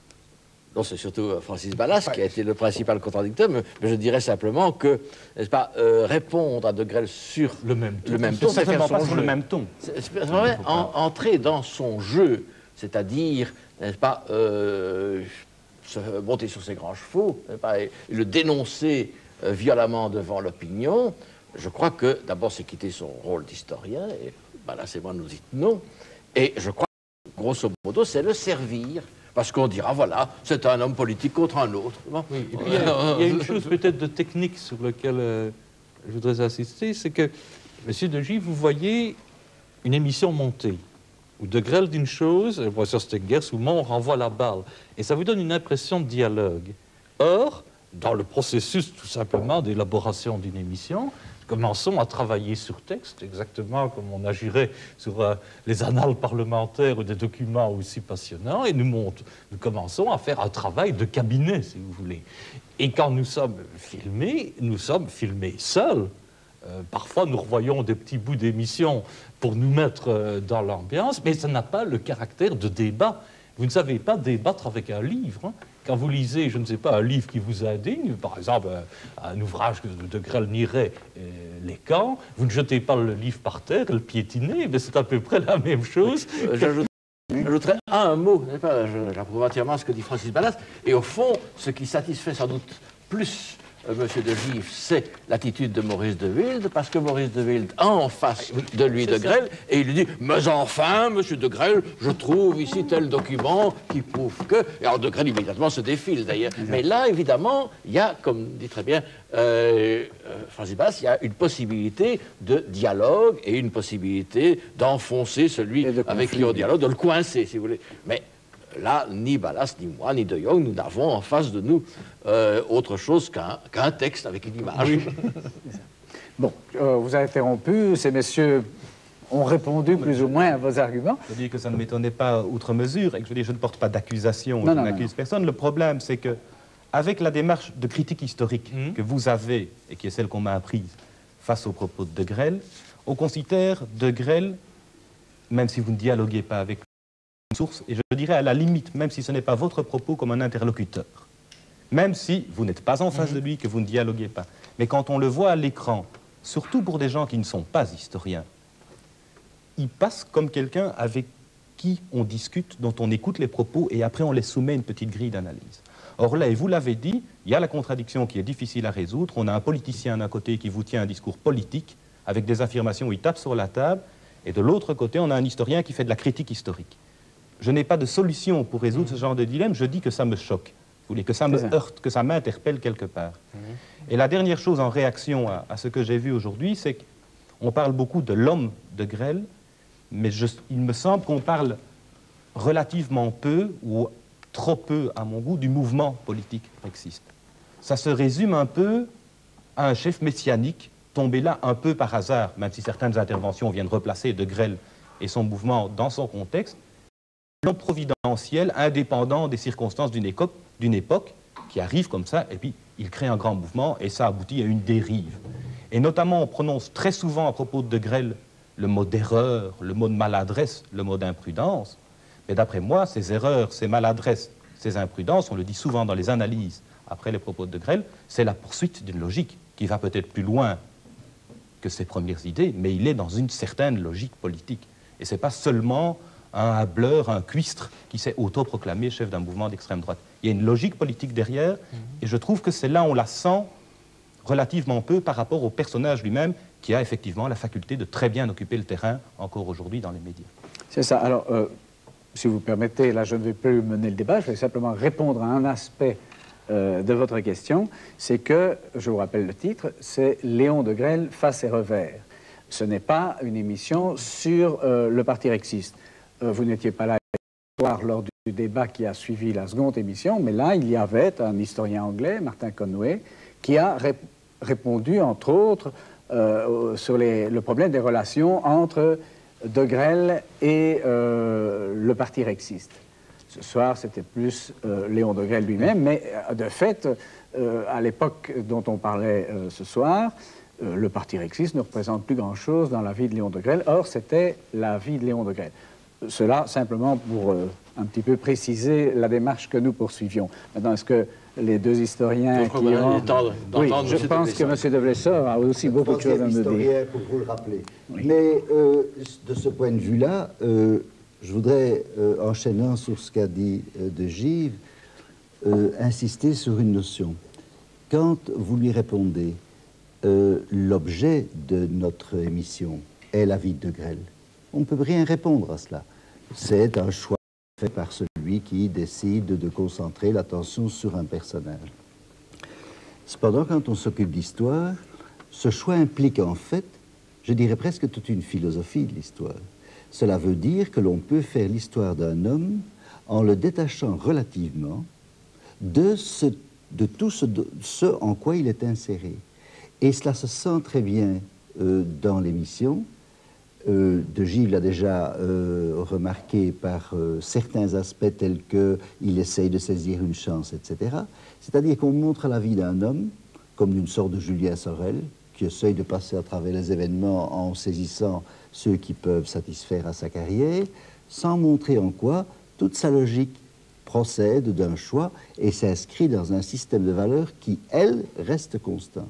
Non, c'est surtout Francis Ballas qui a été le principal contradicteur, mais, mais je dirais simplement que, n'est-ce pas, euh, répondre à De Grelle sur le même ton, le même ton, c'est faire son pas sur le même ton. C'est, c'est vrai, en, entrer dans son jeu, c'est-à-dire, n'est-ce pas, euh, se monter sur ses grands chevaux, n'est-ce pas, et le dénoncer euh, violemment devant l'opinion, je crois que, d'abord, c'est quitter son rôle d'historien, et Ballas et moi nous dites non, et je crois que, grosso modo, c'est le servir. Parce qu'on dira, voilà, c'est un homme politique contre un autre. Bon. Oui, et puis il y, y a une chose peut-être de technique sur laquelle euh, je voudrais insister, c'est que, M. De Givry, vous voyez une émission montée, où De Grelle dit une chose, le professeur Stengers, où on renvoie la balle. Et ça vous donne une impression de dialogue. Or, dans le processus, tout simplement, d'élaboration d'une émission, commençons à travailler sur texte, exactement comme on agirait sur euh, les annales parlementaires ou des documents aussi passionnants, et nous, monte, nous commençons à faire un travail de cabinet, si vous voulez. Et quand nous sommes filmés, nous sommes filmés seuls. Euh, parfois, nous revoyons des petits bouts d'émissions pour nous mettre euh, dans l'ambiance, mais ça n'a pas le caractère de débat. Vous ne savez pas débattre avec un livre, hein. Quand vous lisez, je ne sais pas, un livre qui vous indigne, par exemple un, un ouvrage de, de Grelle nierait euh, les camps, vous ne jetez pas le livre par terre, le piétinez, mais c'est à peu près la même chose. Euh, J'ajoute, j'ajouterais un mot, j'approuve entièrement ce que dit Francis Ballas, et au fond, ce qui satisfait sans doute plus euh, M. de Givre, c'est l'attitude de Maurice de Wilde, parce que Maurice de Wilde a en face de lui de Grelle, et il lui dit « Mais enfin, M. de Grelle, je trouve ici tel document qui prouve que... » Et alors de Grelle immédiatement se défile d'ailleurs. Mais là, évidemment, il y a, comme dit très bien euh, euh, Francis Basse, il y a une possibilité de dialogue et une possibilité d'enfoncer celui avec qui on dialogue, de le coincer, si vous voulez. Mais là, ni Ballas, ni moi, ni De Jong, nous n'avons en face de nous euh, autre chose qu'un qu'un texte avec une image. Oui. Bon, euh, vous avez interrompu, ces messieurs ont répondu plus ou moins à vos arguments. Je dis que ça ne m'étonnait pas outre mesure, et que je, dis, je ne porte pas d'accusation, je n'accuse personne. Le problème, c'est que avec la démarche de critique historique mmh. que vous avez, et qui est celle qu'on m'a apprise face aux propos de De Grelle, on considère De Grelle, même si vous ne dialoguez pas avec source, et je dirais à la limite, même si ce n'est pas votre propos, comme un interlocuteur. Même si vous n'êtes pas en face mmh. de lui, que vous ne dialoguez pas. Mais quand on le voit à l'écran, surtout pour des gens qui ne sont pas historiens, il passe comme quelqu'un avec qui on discute, dont on écoute les propos, et après on les soumet à une petite grille d'analyse. Or là, et vous l'avez dit, il y a la contradiction qui est difficile à résoudre. On a un politicien d'un côté qui vous tient un discours politique, avec des affirmations où il tape sur la table, et de l'autre côté, on a un historien qui fait de la critique historique. Je n'ai pas de solution pour résoudre ce genre de dilemme, je dis que ça me choque, vous voulez, que ça me ça. heurte, que ça m'interpelle quelque part. Mmh. Et la dernière chose en réaction à, à ce que j'ai vu aujourd'hui, c'est qu'on parle beaucoup de l'homme de Grelle, mais je, il me semble qu'on parle relativement peu, ou trop peu à mon goût, du mouvement politique brexiste. Ça se résume un peu à un chef messianique tombé là un peu par hasard, même si certaines interventions viennent replacer De Grelle et son mouvement dans son contexte, l'homme providentiel, indépendant des circonstances d'une époque, d'une époque, qui arrive comme ça, et puis il crée un grand mouvement, et ça aboutit à une dérive. Et notamment, on prononce très souvent à propos de De Grelle le mot d'erreur, le mot de maladresse, le mot d'imprudence. Mais d'après moi, ces erreurs, ces maladresses, ces imprudences, on le dit souvent dans les analyses après les propos de De Grelle, c'est la poursuite d'une logique qui va peut-être plus loin que ses premières idées, mais il est dans une certaine logique politique. Et ce n'est pas seulement un hableur, un cuistre qui s'est autoproclamé chef d'un mouvement d'extrême droite. Il y a une logique politique derrière, mmh. et je trouve que c'est là on la sent relativement peu par rapport au personnage lui-même, qui a effectivement la faculté de très bien occuper le terrain, encore aujourd'hui, dans les médias. C'est ça. Alors, euh, si vous permettez, là, je ne vais plus mener le débat, je vais simplement répondre à un aspect euh, de votre question. C'est que, je vous rappelle le titre, c'est Léon de Grelle face et revers. Ce n'est pas une émission sur euh, le parti rexiste. Euh, vous n'étiez pas là lors du débat qui a suivi la seconde émission, mais là, il y avait un historien anglais, Martin Conway, qui a ré répondu, entre autres, euh, sur les, le problème des relations entre De Grelle et euh, le parti rexiste. Ce soir, c'était plus euh, Léon de Grelle lui-même, mais euh, de fait, euh, à l'époque dont on parlait euh, ce soir, euh, le parti rexiste ne représente plus grand-chose dans la vie de Léon de Grelle. Or, c'était la vie de Léon de Grelle. Cela simplement pour euh, un petit peu préciser la démarche que nous poursuivions. Maintenant, est-ce que les deux historiens qui ont... Oui, je pense que M. de Blessor a aussi je beaucoup de choses à me dire. Pour vous le rappeler. Oui. Mais euh, de ce point de vue-là, euh, je voudrais, euh, enchaînant sur ce qu'a dit euh, De Givre, euh, insister sur une notion. Quand vous lui répondez, euh, l'objet de notre émission est la vie de De Grelle, on ne peut rien répondre à cela. C'est un choix fait par celui qui décide de concentrer l'attention sur un personnage. Cependant, quand on s'occupe d'histoire, ce choix implique en fait, je dirais presque toute une philosophie de l'histoire. Cela veut dire que l'on peut faire l'histoire d'un homme en le détachant relativement de, ce, de tout ce, de, ce en quoi il est inséré. Et cela se sent très bien euh, dans l'émission. Euh, De Givre l'a déjà euh, remarqué par euh, certains aspects tels qu'il essaye de saisir une chance, et cetera. C'est-à-dire qu'on montre la vie d'un homme comme d'une sorte de Julien Sorel qui essaye de passer à travers les événements en saisissant ceux qui peuvent satisfaire à sa carrière, sans montrer en quoi toute sa logique procède d'un choix et s'inscrit dans un système de valeurs qui, elle, reste constante.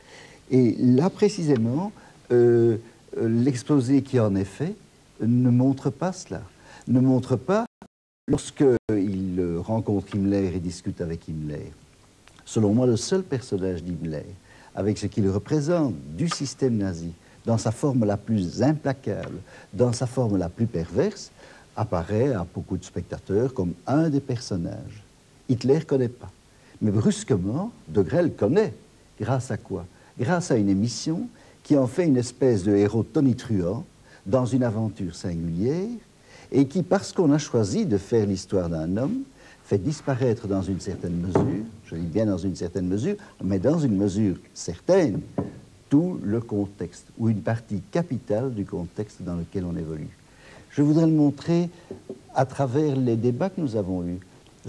Et là, précisément, euh, l'exposé qui en est fait ne montre pas cela, ne montre pas lorsqu'il rencontre Himmler et discute avec Himmler. selon moi, le seul personnage d'Himmler, avec ce qu'il représente du système nazi, dans sa forme la plus implacable, dans sa forme la plus perverse, apparaît à beaucoup de spectateurs comme un des personnages. Hitler ne connaît pas. Mais brusquement, De Grelle connaît. Grâce à quoi? Grâce à une émission qui en fait une espèce de héros tonitruant dans une aventure singulière et qui, parce qu'on a choisi de faire l'histoire d'un homme, fait disparaître dans une certaine mesure, je dis bien dans une certaine mesure, mais dans une mesure certaine, tout le contexte, ou une partie capitale du contexte dans lequel on évolue. Je voudrais le montrer à travers les débats que nous avons eus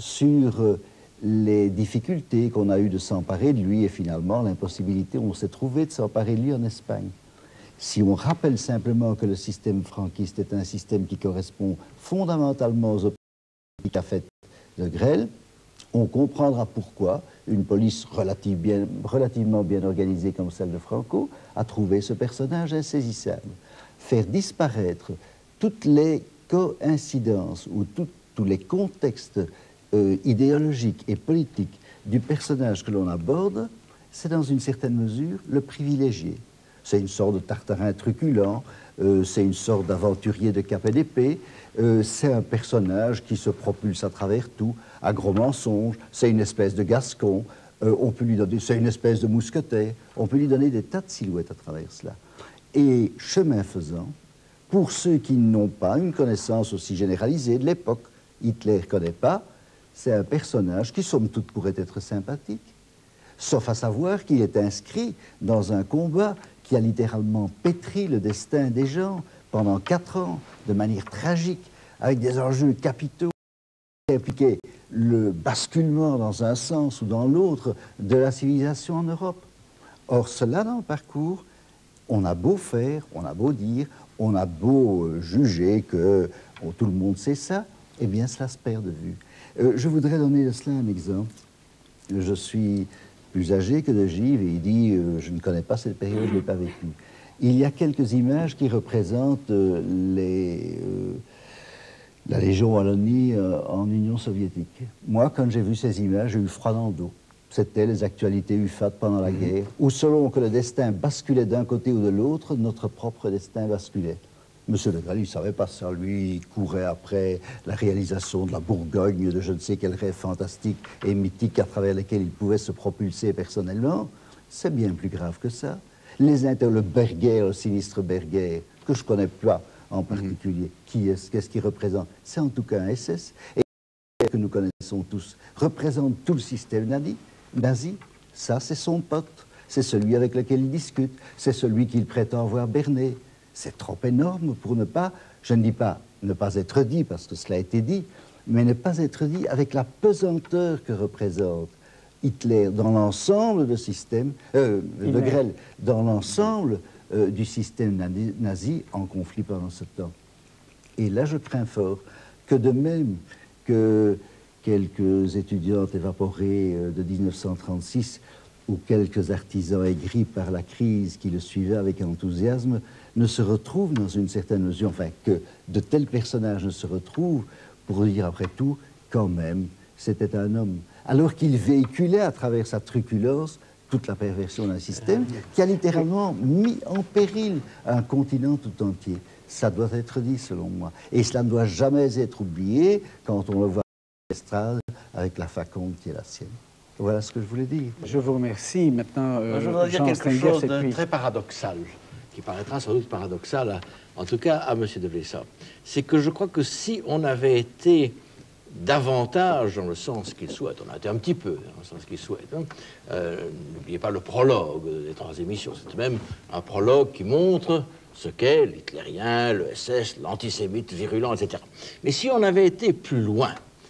sur les difficultés qu'on a eues de s'emparer de lui et finalement l'impossibilité où on s'est trouvé de s'emparer de lui en Espagne. Si on rappelle simplement que le système franquiste est un système qui correspond fondamentalement aux opérations qu'a faites De Grelle, on comprendra pourquoi une police relative bien, relativement bien organisée comme celle de Franco a trouvé ce personnage insaisissable. Faire disparaître toutes les coïncidences ou tout, tous les contextes euh, idéologiques et politiques du personnage que l'on aborde, c'est dans une certaine mesure le privilégié. C'est une sorte de Tartarin truculent, euh, c'est une sorte d'aventurier de cap et d'épée, euh, c'est un personnage qui se propulse à travers tout, à gros mensonges, c'est une espèce de gascon, euh, on peut lui donner, c'est une espèce de mousquetaire, on peut lui donner des tas de silhouettes à travers cela. Et chemin faisant, pour ceux qui n'ont pas une connaissance aussi généralisée de l'époque, Hitler ne connaît pas, c'est un personnage qui, somme toute, pourrait être sympathique, sauf à savoir qu'il est inscrit dans un combat qui a littéralement pétri le destin des gens pendant quatre ans, de manière tragique, avec des enjeux capitaux qui impliquaient le basculement dans un sens ou dans l'autre de la civilisation en Europe. Or, cela, dans le parcours, on a beau faire, on a beau dire, on a beau juger que oh, tout le monde sait ça, eh bien, cela se perd de vue. Euh, je voudrais donner de cela un exemple. Je suis plus âgé que de Givre, et il dit euh, « je ne connais pas cette période, je ne l'ai pas vécue ». Il y a quelques images qui représentent euh, les, euh, la Légion Wallonie euh, en Union soviétique. Moi, quand j'ai vu ces images, j'ai eu froid dans le dos. C'était les actualités U F A T pendant la guerre, où selon que le destin basculait d'un côté ou de l'autre, notre propre destin basculait. Monsieur De Grelle, il ne savait pas ça, lui, il courait après la réalisation de la Bourgogne, de je ne sais quel rêve fantastique et mythique à travers lesquels il pouvait se propulser personnellement. C'est bien plus grave que ça. Les inter le Berger, le sinistre Berger, que je ne connais pas en particulier, mm-hmm. qui est-ce, qu'est-ce qu'il représente? C'est en tout cas un S S, et que nous connaissons tous, représente tout le système nazi. nazi. Ça, c'est son pote, c'est celui avec lequel il discute, c'est celui qu'il prétend avoir berné. C'est trop énorme pour ne pas, je ne dis pas ne pas être dit, parce que cela a été dit, mais ne pas être dit avec la pesanteur que représente Hitler dans l'ensemble du système, euh, De Grelle, dans l'ensemble euh, du système nazi en conflit pendant ce temps. Et là, je crains fort que de même que quelques étudiantes évaporées euh, de mille neuf cent trente-six ou quelques artisans aigris par la crise qui le suivaient avec enthousiasme, ne se retrouvent dans une certaine mesure, enfin, que de tels personnages ne se retrouvent pour dire après tout, quand même, c'était un homme. Alors qu'il véhiculait à travers sa truculence toute la perversion d'un système qui a littéralement mis en péril un continent tout entier. Ça doit être dit, selon moi. Et cela ne doit jamais être oublié quand on le voit à l'estrade avec la faconde qui est la sienne. Voilà ce que je voulais dire. Je vous remercie. Maintenant, euh, je voudrais dire Jean quelque Stenger, chose de puis... très paradoxal, qui paraîtra sans doute paradoxal, à, en tout cas à M. de Blesa. C'est que je crois que si on avait été davantage dans le sens qu'il souhaite, on a été un petit peu dans le sens qu'il souhaite, hein, euh, n'oubliez pas le prologue des trois émissions, c'est même un prologue qui montre ce qu'est l'hitlérien, le S S, l'antisémite virulent, et cetera. Mais si on avait été plus loin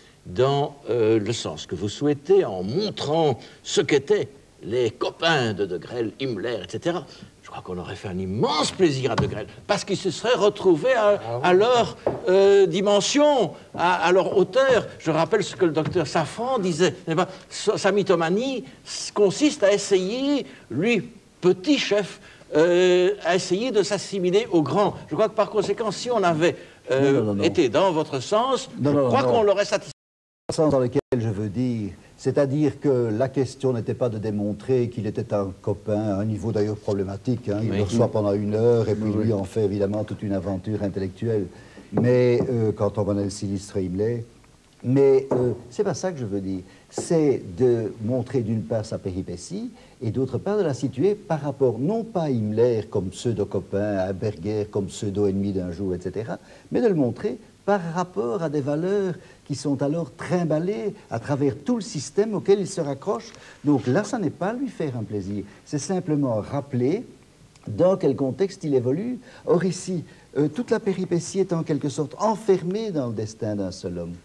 dans euh, le sens que vous souhaitez, en montrant ce qu'étaient les copains de De Grelle, Himmler, et cetera, je crois qu'on aurait fait un immense plaisir à De Grelle, parce qu'ils se seraient retrouvés à, à leur euh, dimension, à, à leur hauteur. Je rappelle ce que le docteur Safran disait, sa mythomanie consiste à essayer, lui, petit chef, euh, à essayer de s'assimiler aux grands. Je crois que par conséquent, si on avait euh, non, non, non, été dans votre sens, non, je crois qu'on l'aurait satisfait. sens dans lequel je veux dire, c'est-à-dire que la question n'était pas de démontrer qu'il était un copain, à un niveau d'ailleurs problématique, hein, il oui. le reçoit pendant une heure et puis lui en fait évidemment toute une aventure intellectuelle, mais euh, quand on va s'illustrer Himmler, mais euh, c'est pas ça que je veux dire, c'est de montrer d'une part sa péripétie et d'autre part de la situer par rapport non pas à Himmler comme pseudo-copain, à Berger comme pseudo-ennemi d'un jour, et cetera, mais de le montrer par rapport à des valeurs qui sont alors trimballées à travers tout le système auquel il se raccroche. Donc là, ça n'est pas lui faire un plaisir, c'est simplement rappeler dans quel contexte il évolue. Or ici, euh, toute la péripétie est en quelque sorte enfermée dans le destin d'un seul homme.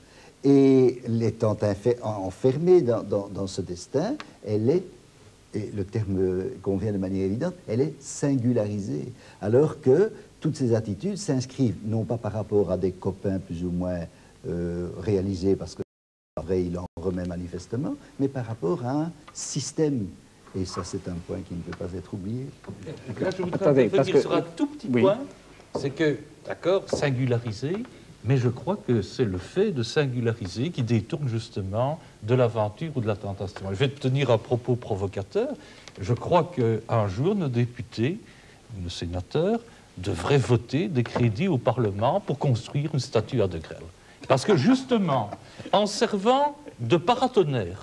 Et l'étant enfermée dans, dans, dans ce destin, elle est, et le terme convient de manière évidente, elle est singularisée. Alors que toutes ces attitudes s'inscrivent non pas par rapport à des copains plus ou moins euh, réalisés, parce que vrai, il en remet manifestement, mais par rapport à un système. Et ça, c'est un point qui ne peut pas être oublié. Là, je voudrais Attendez, revenir parce que- sur un tout petit Oui. point, c'est que, d'accord, singularisé, mais je crois que c'est le fait de singulariser qui détourne justement de l'aventure ou de la tentation. Je vais tenir un propos provocateur. Je crois qu'un jour, nos députés, nos sénateurs, devraient voter des crédits au Parlement pour construire une statue à De Grelle. Parce que justement, en servant de paratonnerre,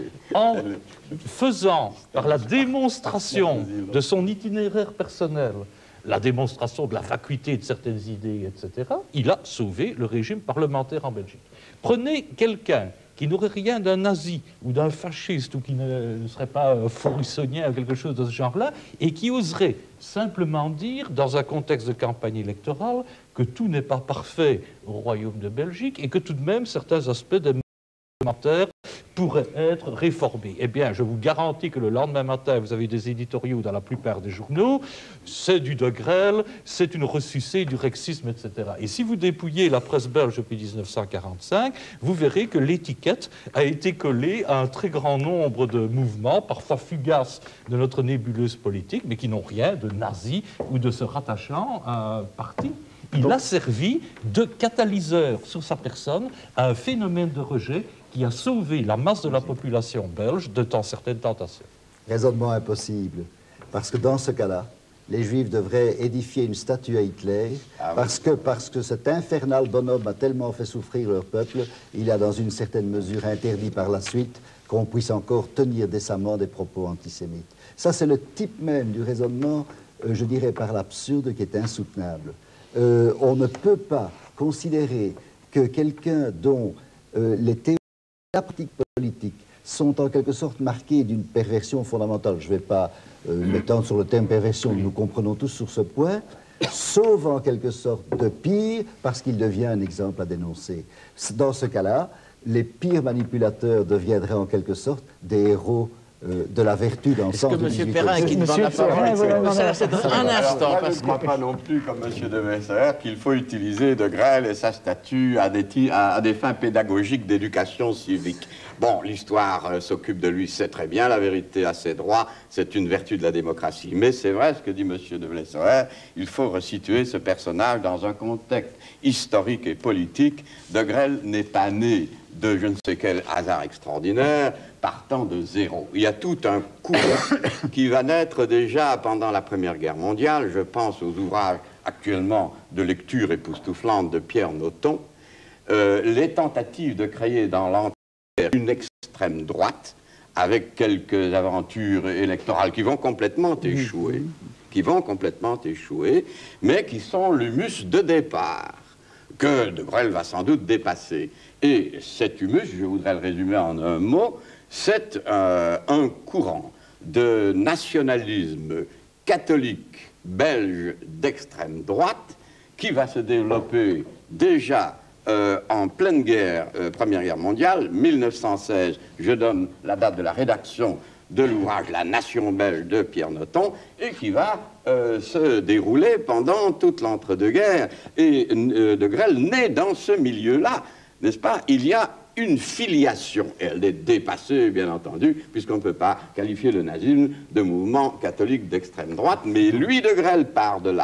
en faisant par la démonstration de son itinéraire personnel, la démonstration de la vacuité de certaines idées, et cetera, il a sauvé le régime parlementaire en Belgique. Prenez quelqu'un qui n'aurait rien d'un nazi ou d'un fasciste ou qui ne, ne serait pas euh, forissonien ou quelque chose de ce genre-là, et qui oserait simplement dire, dans un contexte de campagne électorale, que tout n'est pas parfait au Royaume de Belgique et que tout de même certains aspects des parlementaires pourraient être réformés. Eh bien, je vous garantis que le lendemain matin, vous avez des éditoriaux dans la plupart des journaux, c'est du De Grelle, c'est une ressucée du rexisme, et cetera. Et si vous dépouillez la presse belge depuis mille neuf cent quarante-cinq, vous verrez que l'étiquette a été collée à un très grand nombre de mouvements, parfois fugaces de notre nébuleuse politique, mais qui n'ont rien de nazi ou de se rattachant à un parti. Il a servi de catalyseur sur sa personne à un phénomène de rejet qui a sauvé la masse de la population belge de tant certaines tentations. Raisonnement impossible. Parce que dans ce cas-là, les Juifs devraient édifier une statue à Hitler, Ah oui. parce, que, parce que cet infernal bonhomme a tellement fait souffrir leur peuple, il a dans une certaine mesure interdit par la suite qu'on puisse encore tenir décemment des propos antisémites. Ça, c'est le type même du raisonnement, euh, je dirais, par l'absurde, qui est insoutenable. Euh, on ne peut pas considérer que quelqu'un dont euh, les théories pratiques politiques sont en quelque sorte marquées d'une perversion fondamentale, je ne vais pas euh, m'étendre sur le terme perversion, nous comprenons tous sur ce point, sauf en quelque sorte de pire parce qu'il devient un exemple à dénoncer. Dans ce cas-là, les pires manipulateurs deviendraient en quelque sorte des héros euh, de la vertu dans le Est-ce sens que du M. dix-huitième Perrin siècle. qui demande la parole, ça, c'est dans un Alors, instant, moi, parce je ne que... crois pas non plus, comme M. de Messer, qu'il faut utiliser De Grelle et sa statue à des, ti- à, à des fins pédagogiques d'éducation civique. Bon, l'histoire euh, s'occupe de lui, c'est très bien, la vérité a ses droits, c'est une vertu de la démocratie. Mais c'est vrai ce que dit M. de Messer, il faut resituer ce personnage dans un contexte historique et politique. De Grelle n'est pas né de je ne sais quel hasard extraordinaire, partant de zéro. Il y a tout un courant qui va naître déjà pendant la Première Guerre mondiale. Je pense aux ouvrages actuellement de lecture époustouflante de Pierre Nothomb. Euh, les tentatives de créer dans l'Empire une extrême droite, avec quelques aventures électorales qui vont complètement échouer, qui vont complètement échouer, mais qui sont l'humus de départ, que De Grelle va sans doute dépasser. Et cet humus, je voudrais le résumer en un mot, c'est euh, un courant de nationalisme catholique belge d'extrême droite qui va se développer déjà euh, en pleine guerre, euh, Première Guerre mondiale, mille neuf cent seize, je donne la date de la rédaction de l'ouvrage La Nation belge de Pierre Nothomb, et qui va euh, se dérouler pendant toute l'entre-deux-guerres. Et euh, De Grelle naît dans ce milieu-là, n'est-ce pas? Il y a une filiation, et elle est dépassée, bien entendu, puisqu'on ne peut pas qualifier le nazisme de mouvement catholique d'extrême droite, mais lui, De Grelle, part de là.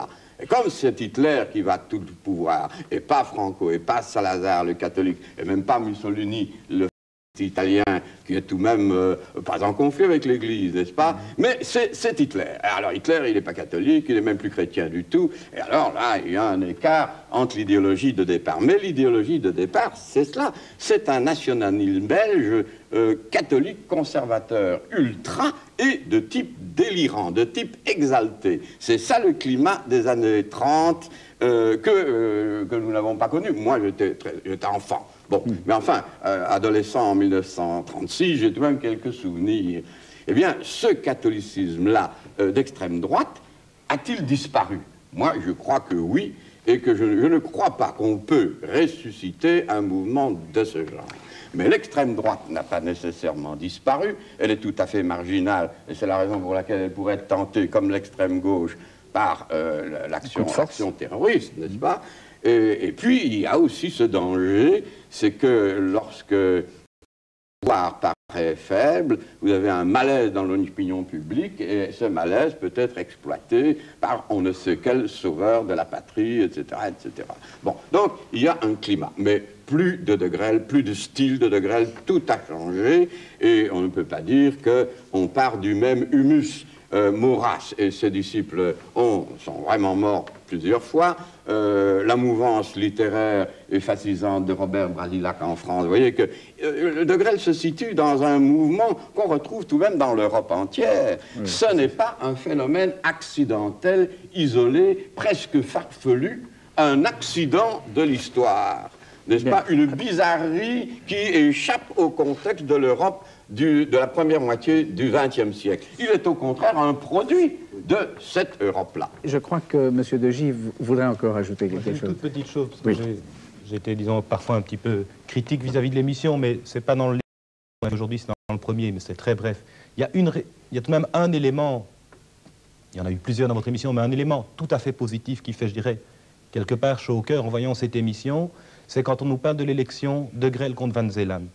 Et comme c'est Hitler qui va tout le pouvoir, et pas Franco, et pas Salazar, le catholique, et même pas Mussolini, le italien, qui est tout de même euh, pas en conflit avec l'Église, n'est-ce pas? Mais c'est Hitler. Alors Hitler, il n'est pas catholique, il n'est même plus chrétien du tout. Et alors là, il y a un écart entre l'idéologie de départ. Mais l'idéologie de départ, c'est cela. C'est un nationalisme belge euh, catholique conservateur ultra et de type délirant, de type exalté. C'est ça le climat des années trente euh, que, euh, que nous n'avons pas connu. Moi, j'étais enfant. Bon, mmh. mais enfin, euh, adolescent en mille neuf cent trente-six, j'ai tout de même quelques souvenirs. Eh bien, ce catholicisme-là euh, d'extrême droite a-t-il disparu? Moi, je crois que oui, et que je, je ne crois pas qu'on peut ressusciter un mouvement de ce genre. Mais l'extrême droite n'a pas nécessairement disparu, elle est tout à fait marginale, et c'est la raison pour laquelle elle pourrait être tentée, comme l'extrême gauche, par euh, l'action terroriste, n'est-ce pas? Et, et puis, il y a aussi ce danger, c'est que lorsque le pouvoir paraît faible, vous avez un malaise dans l'opinion publique, et ce malaise peut être exploité par on ne sait quel sauveur de la patrie, et cetera, et cetera. Bon, donc, il y a un climat, mais plus de De Grelle, plus de style de De Grelle, tout a changé, et on ne peut pas dire qu'on part du même humus. Euh, Maurras et ses disciples ont, sont vraiment morts plusieurs fois. Euh, la mouvance littéraire et fascisante de Robert Brasillac en France. Vous voyez que euh, De Grelle se situe dans un mouvement qu'on retrouve tout de même dans l'Europe entière. Oui. Ce n'est pas un phénomène accidentel, isolé, presque farfelu, un accident de l'histoire. N'est-ce pas? Une bizarrerie qui échappe au contexte de l'Europe Du, de la première moitié du vingtième siècle. Il est au contraire un produit de cette Europe-là. Je crois que M. de Givre voudrait encore ajouter quelque une chose. Une toute petite chose, parce oui. que j'ai été, disons, parfois un petit peu critique vis-à-vis -vis de l'émission, mais c'est pas dans le aujourd'hui, c'est dans le premier, mais c'est très bref. Il y a une, il y a tout de même un élément, il y en a eu plusieurs dans votre émission, mais un élément tout à fait positif qui fait, je dirais, quelque part chaud au cœur en voyant cette émission, c'est quand on nous parle de l'élection de Grelle contre Van Zeeland.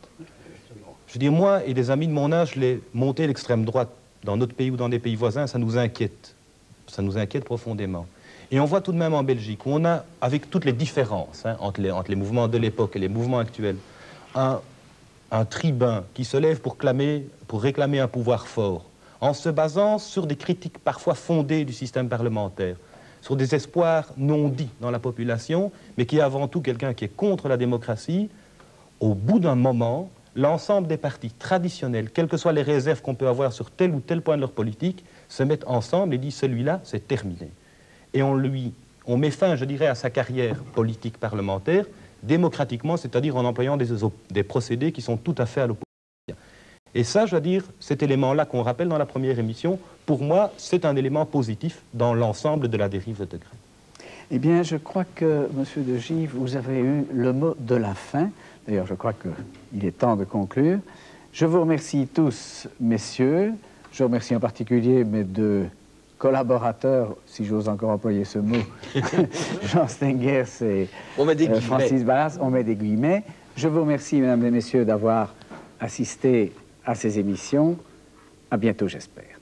Je dis, moi et des amis de mon âge, les montées d'extrême droite dans notre pays ou dans des pays voisins, ça nous inquiète. Ça nous inquiète profondément. Et on voit tout de même en Belgique, où on a, avec toutes les différences hein, entre, les, entre les mouvements de l'époque et les mouvements actuels, un, un tribun qui se lève pour, clamer, pour réclamer un pouvoir fort, en se basant sur des critiques parfois fondées du système parlementaire, sur des espoirs non dits dans la population, mais qui est avant tout quelqu'un qui est contre la démocratie. Au bout d'un moment, l'ensemble des partis traditionnels, quelles que soient les réserves qu'on peut avoir sur tel ou tel point de leur politique, se mettent ensemble et disent celui-là, c'est terminé. Et on lui, on met fin, je dirais, à sa carrière politique parlementaire, démocratiquement, c'est-à-dire en employant des, des procédés qui sont tout à fait à l'opposition. Et ça, je dois dire, cet élément-là qu'on rappelle dans la première émission, pour moi, c'est un élément positif dans l'ensemble de la dérive de De Grelle. Eh bien, je crois que, M. de Givre, vous avez eu le mot de la fin. D'ailleurs, je crois qu'il est temps de conclure. Je vous remercie tous, messieurs. Je remercie en particulier mes deux collaborateurs, si j'ose encore employer ce mot, Jean Stengers et euh, Francis Ballas. On met des guillemets. Je vous remercie, mesdames et messieurs, d'avoir assisté à ces émissions. À bientôt, j'espère.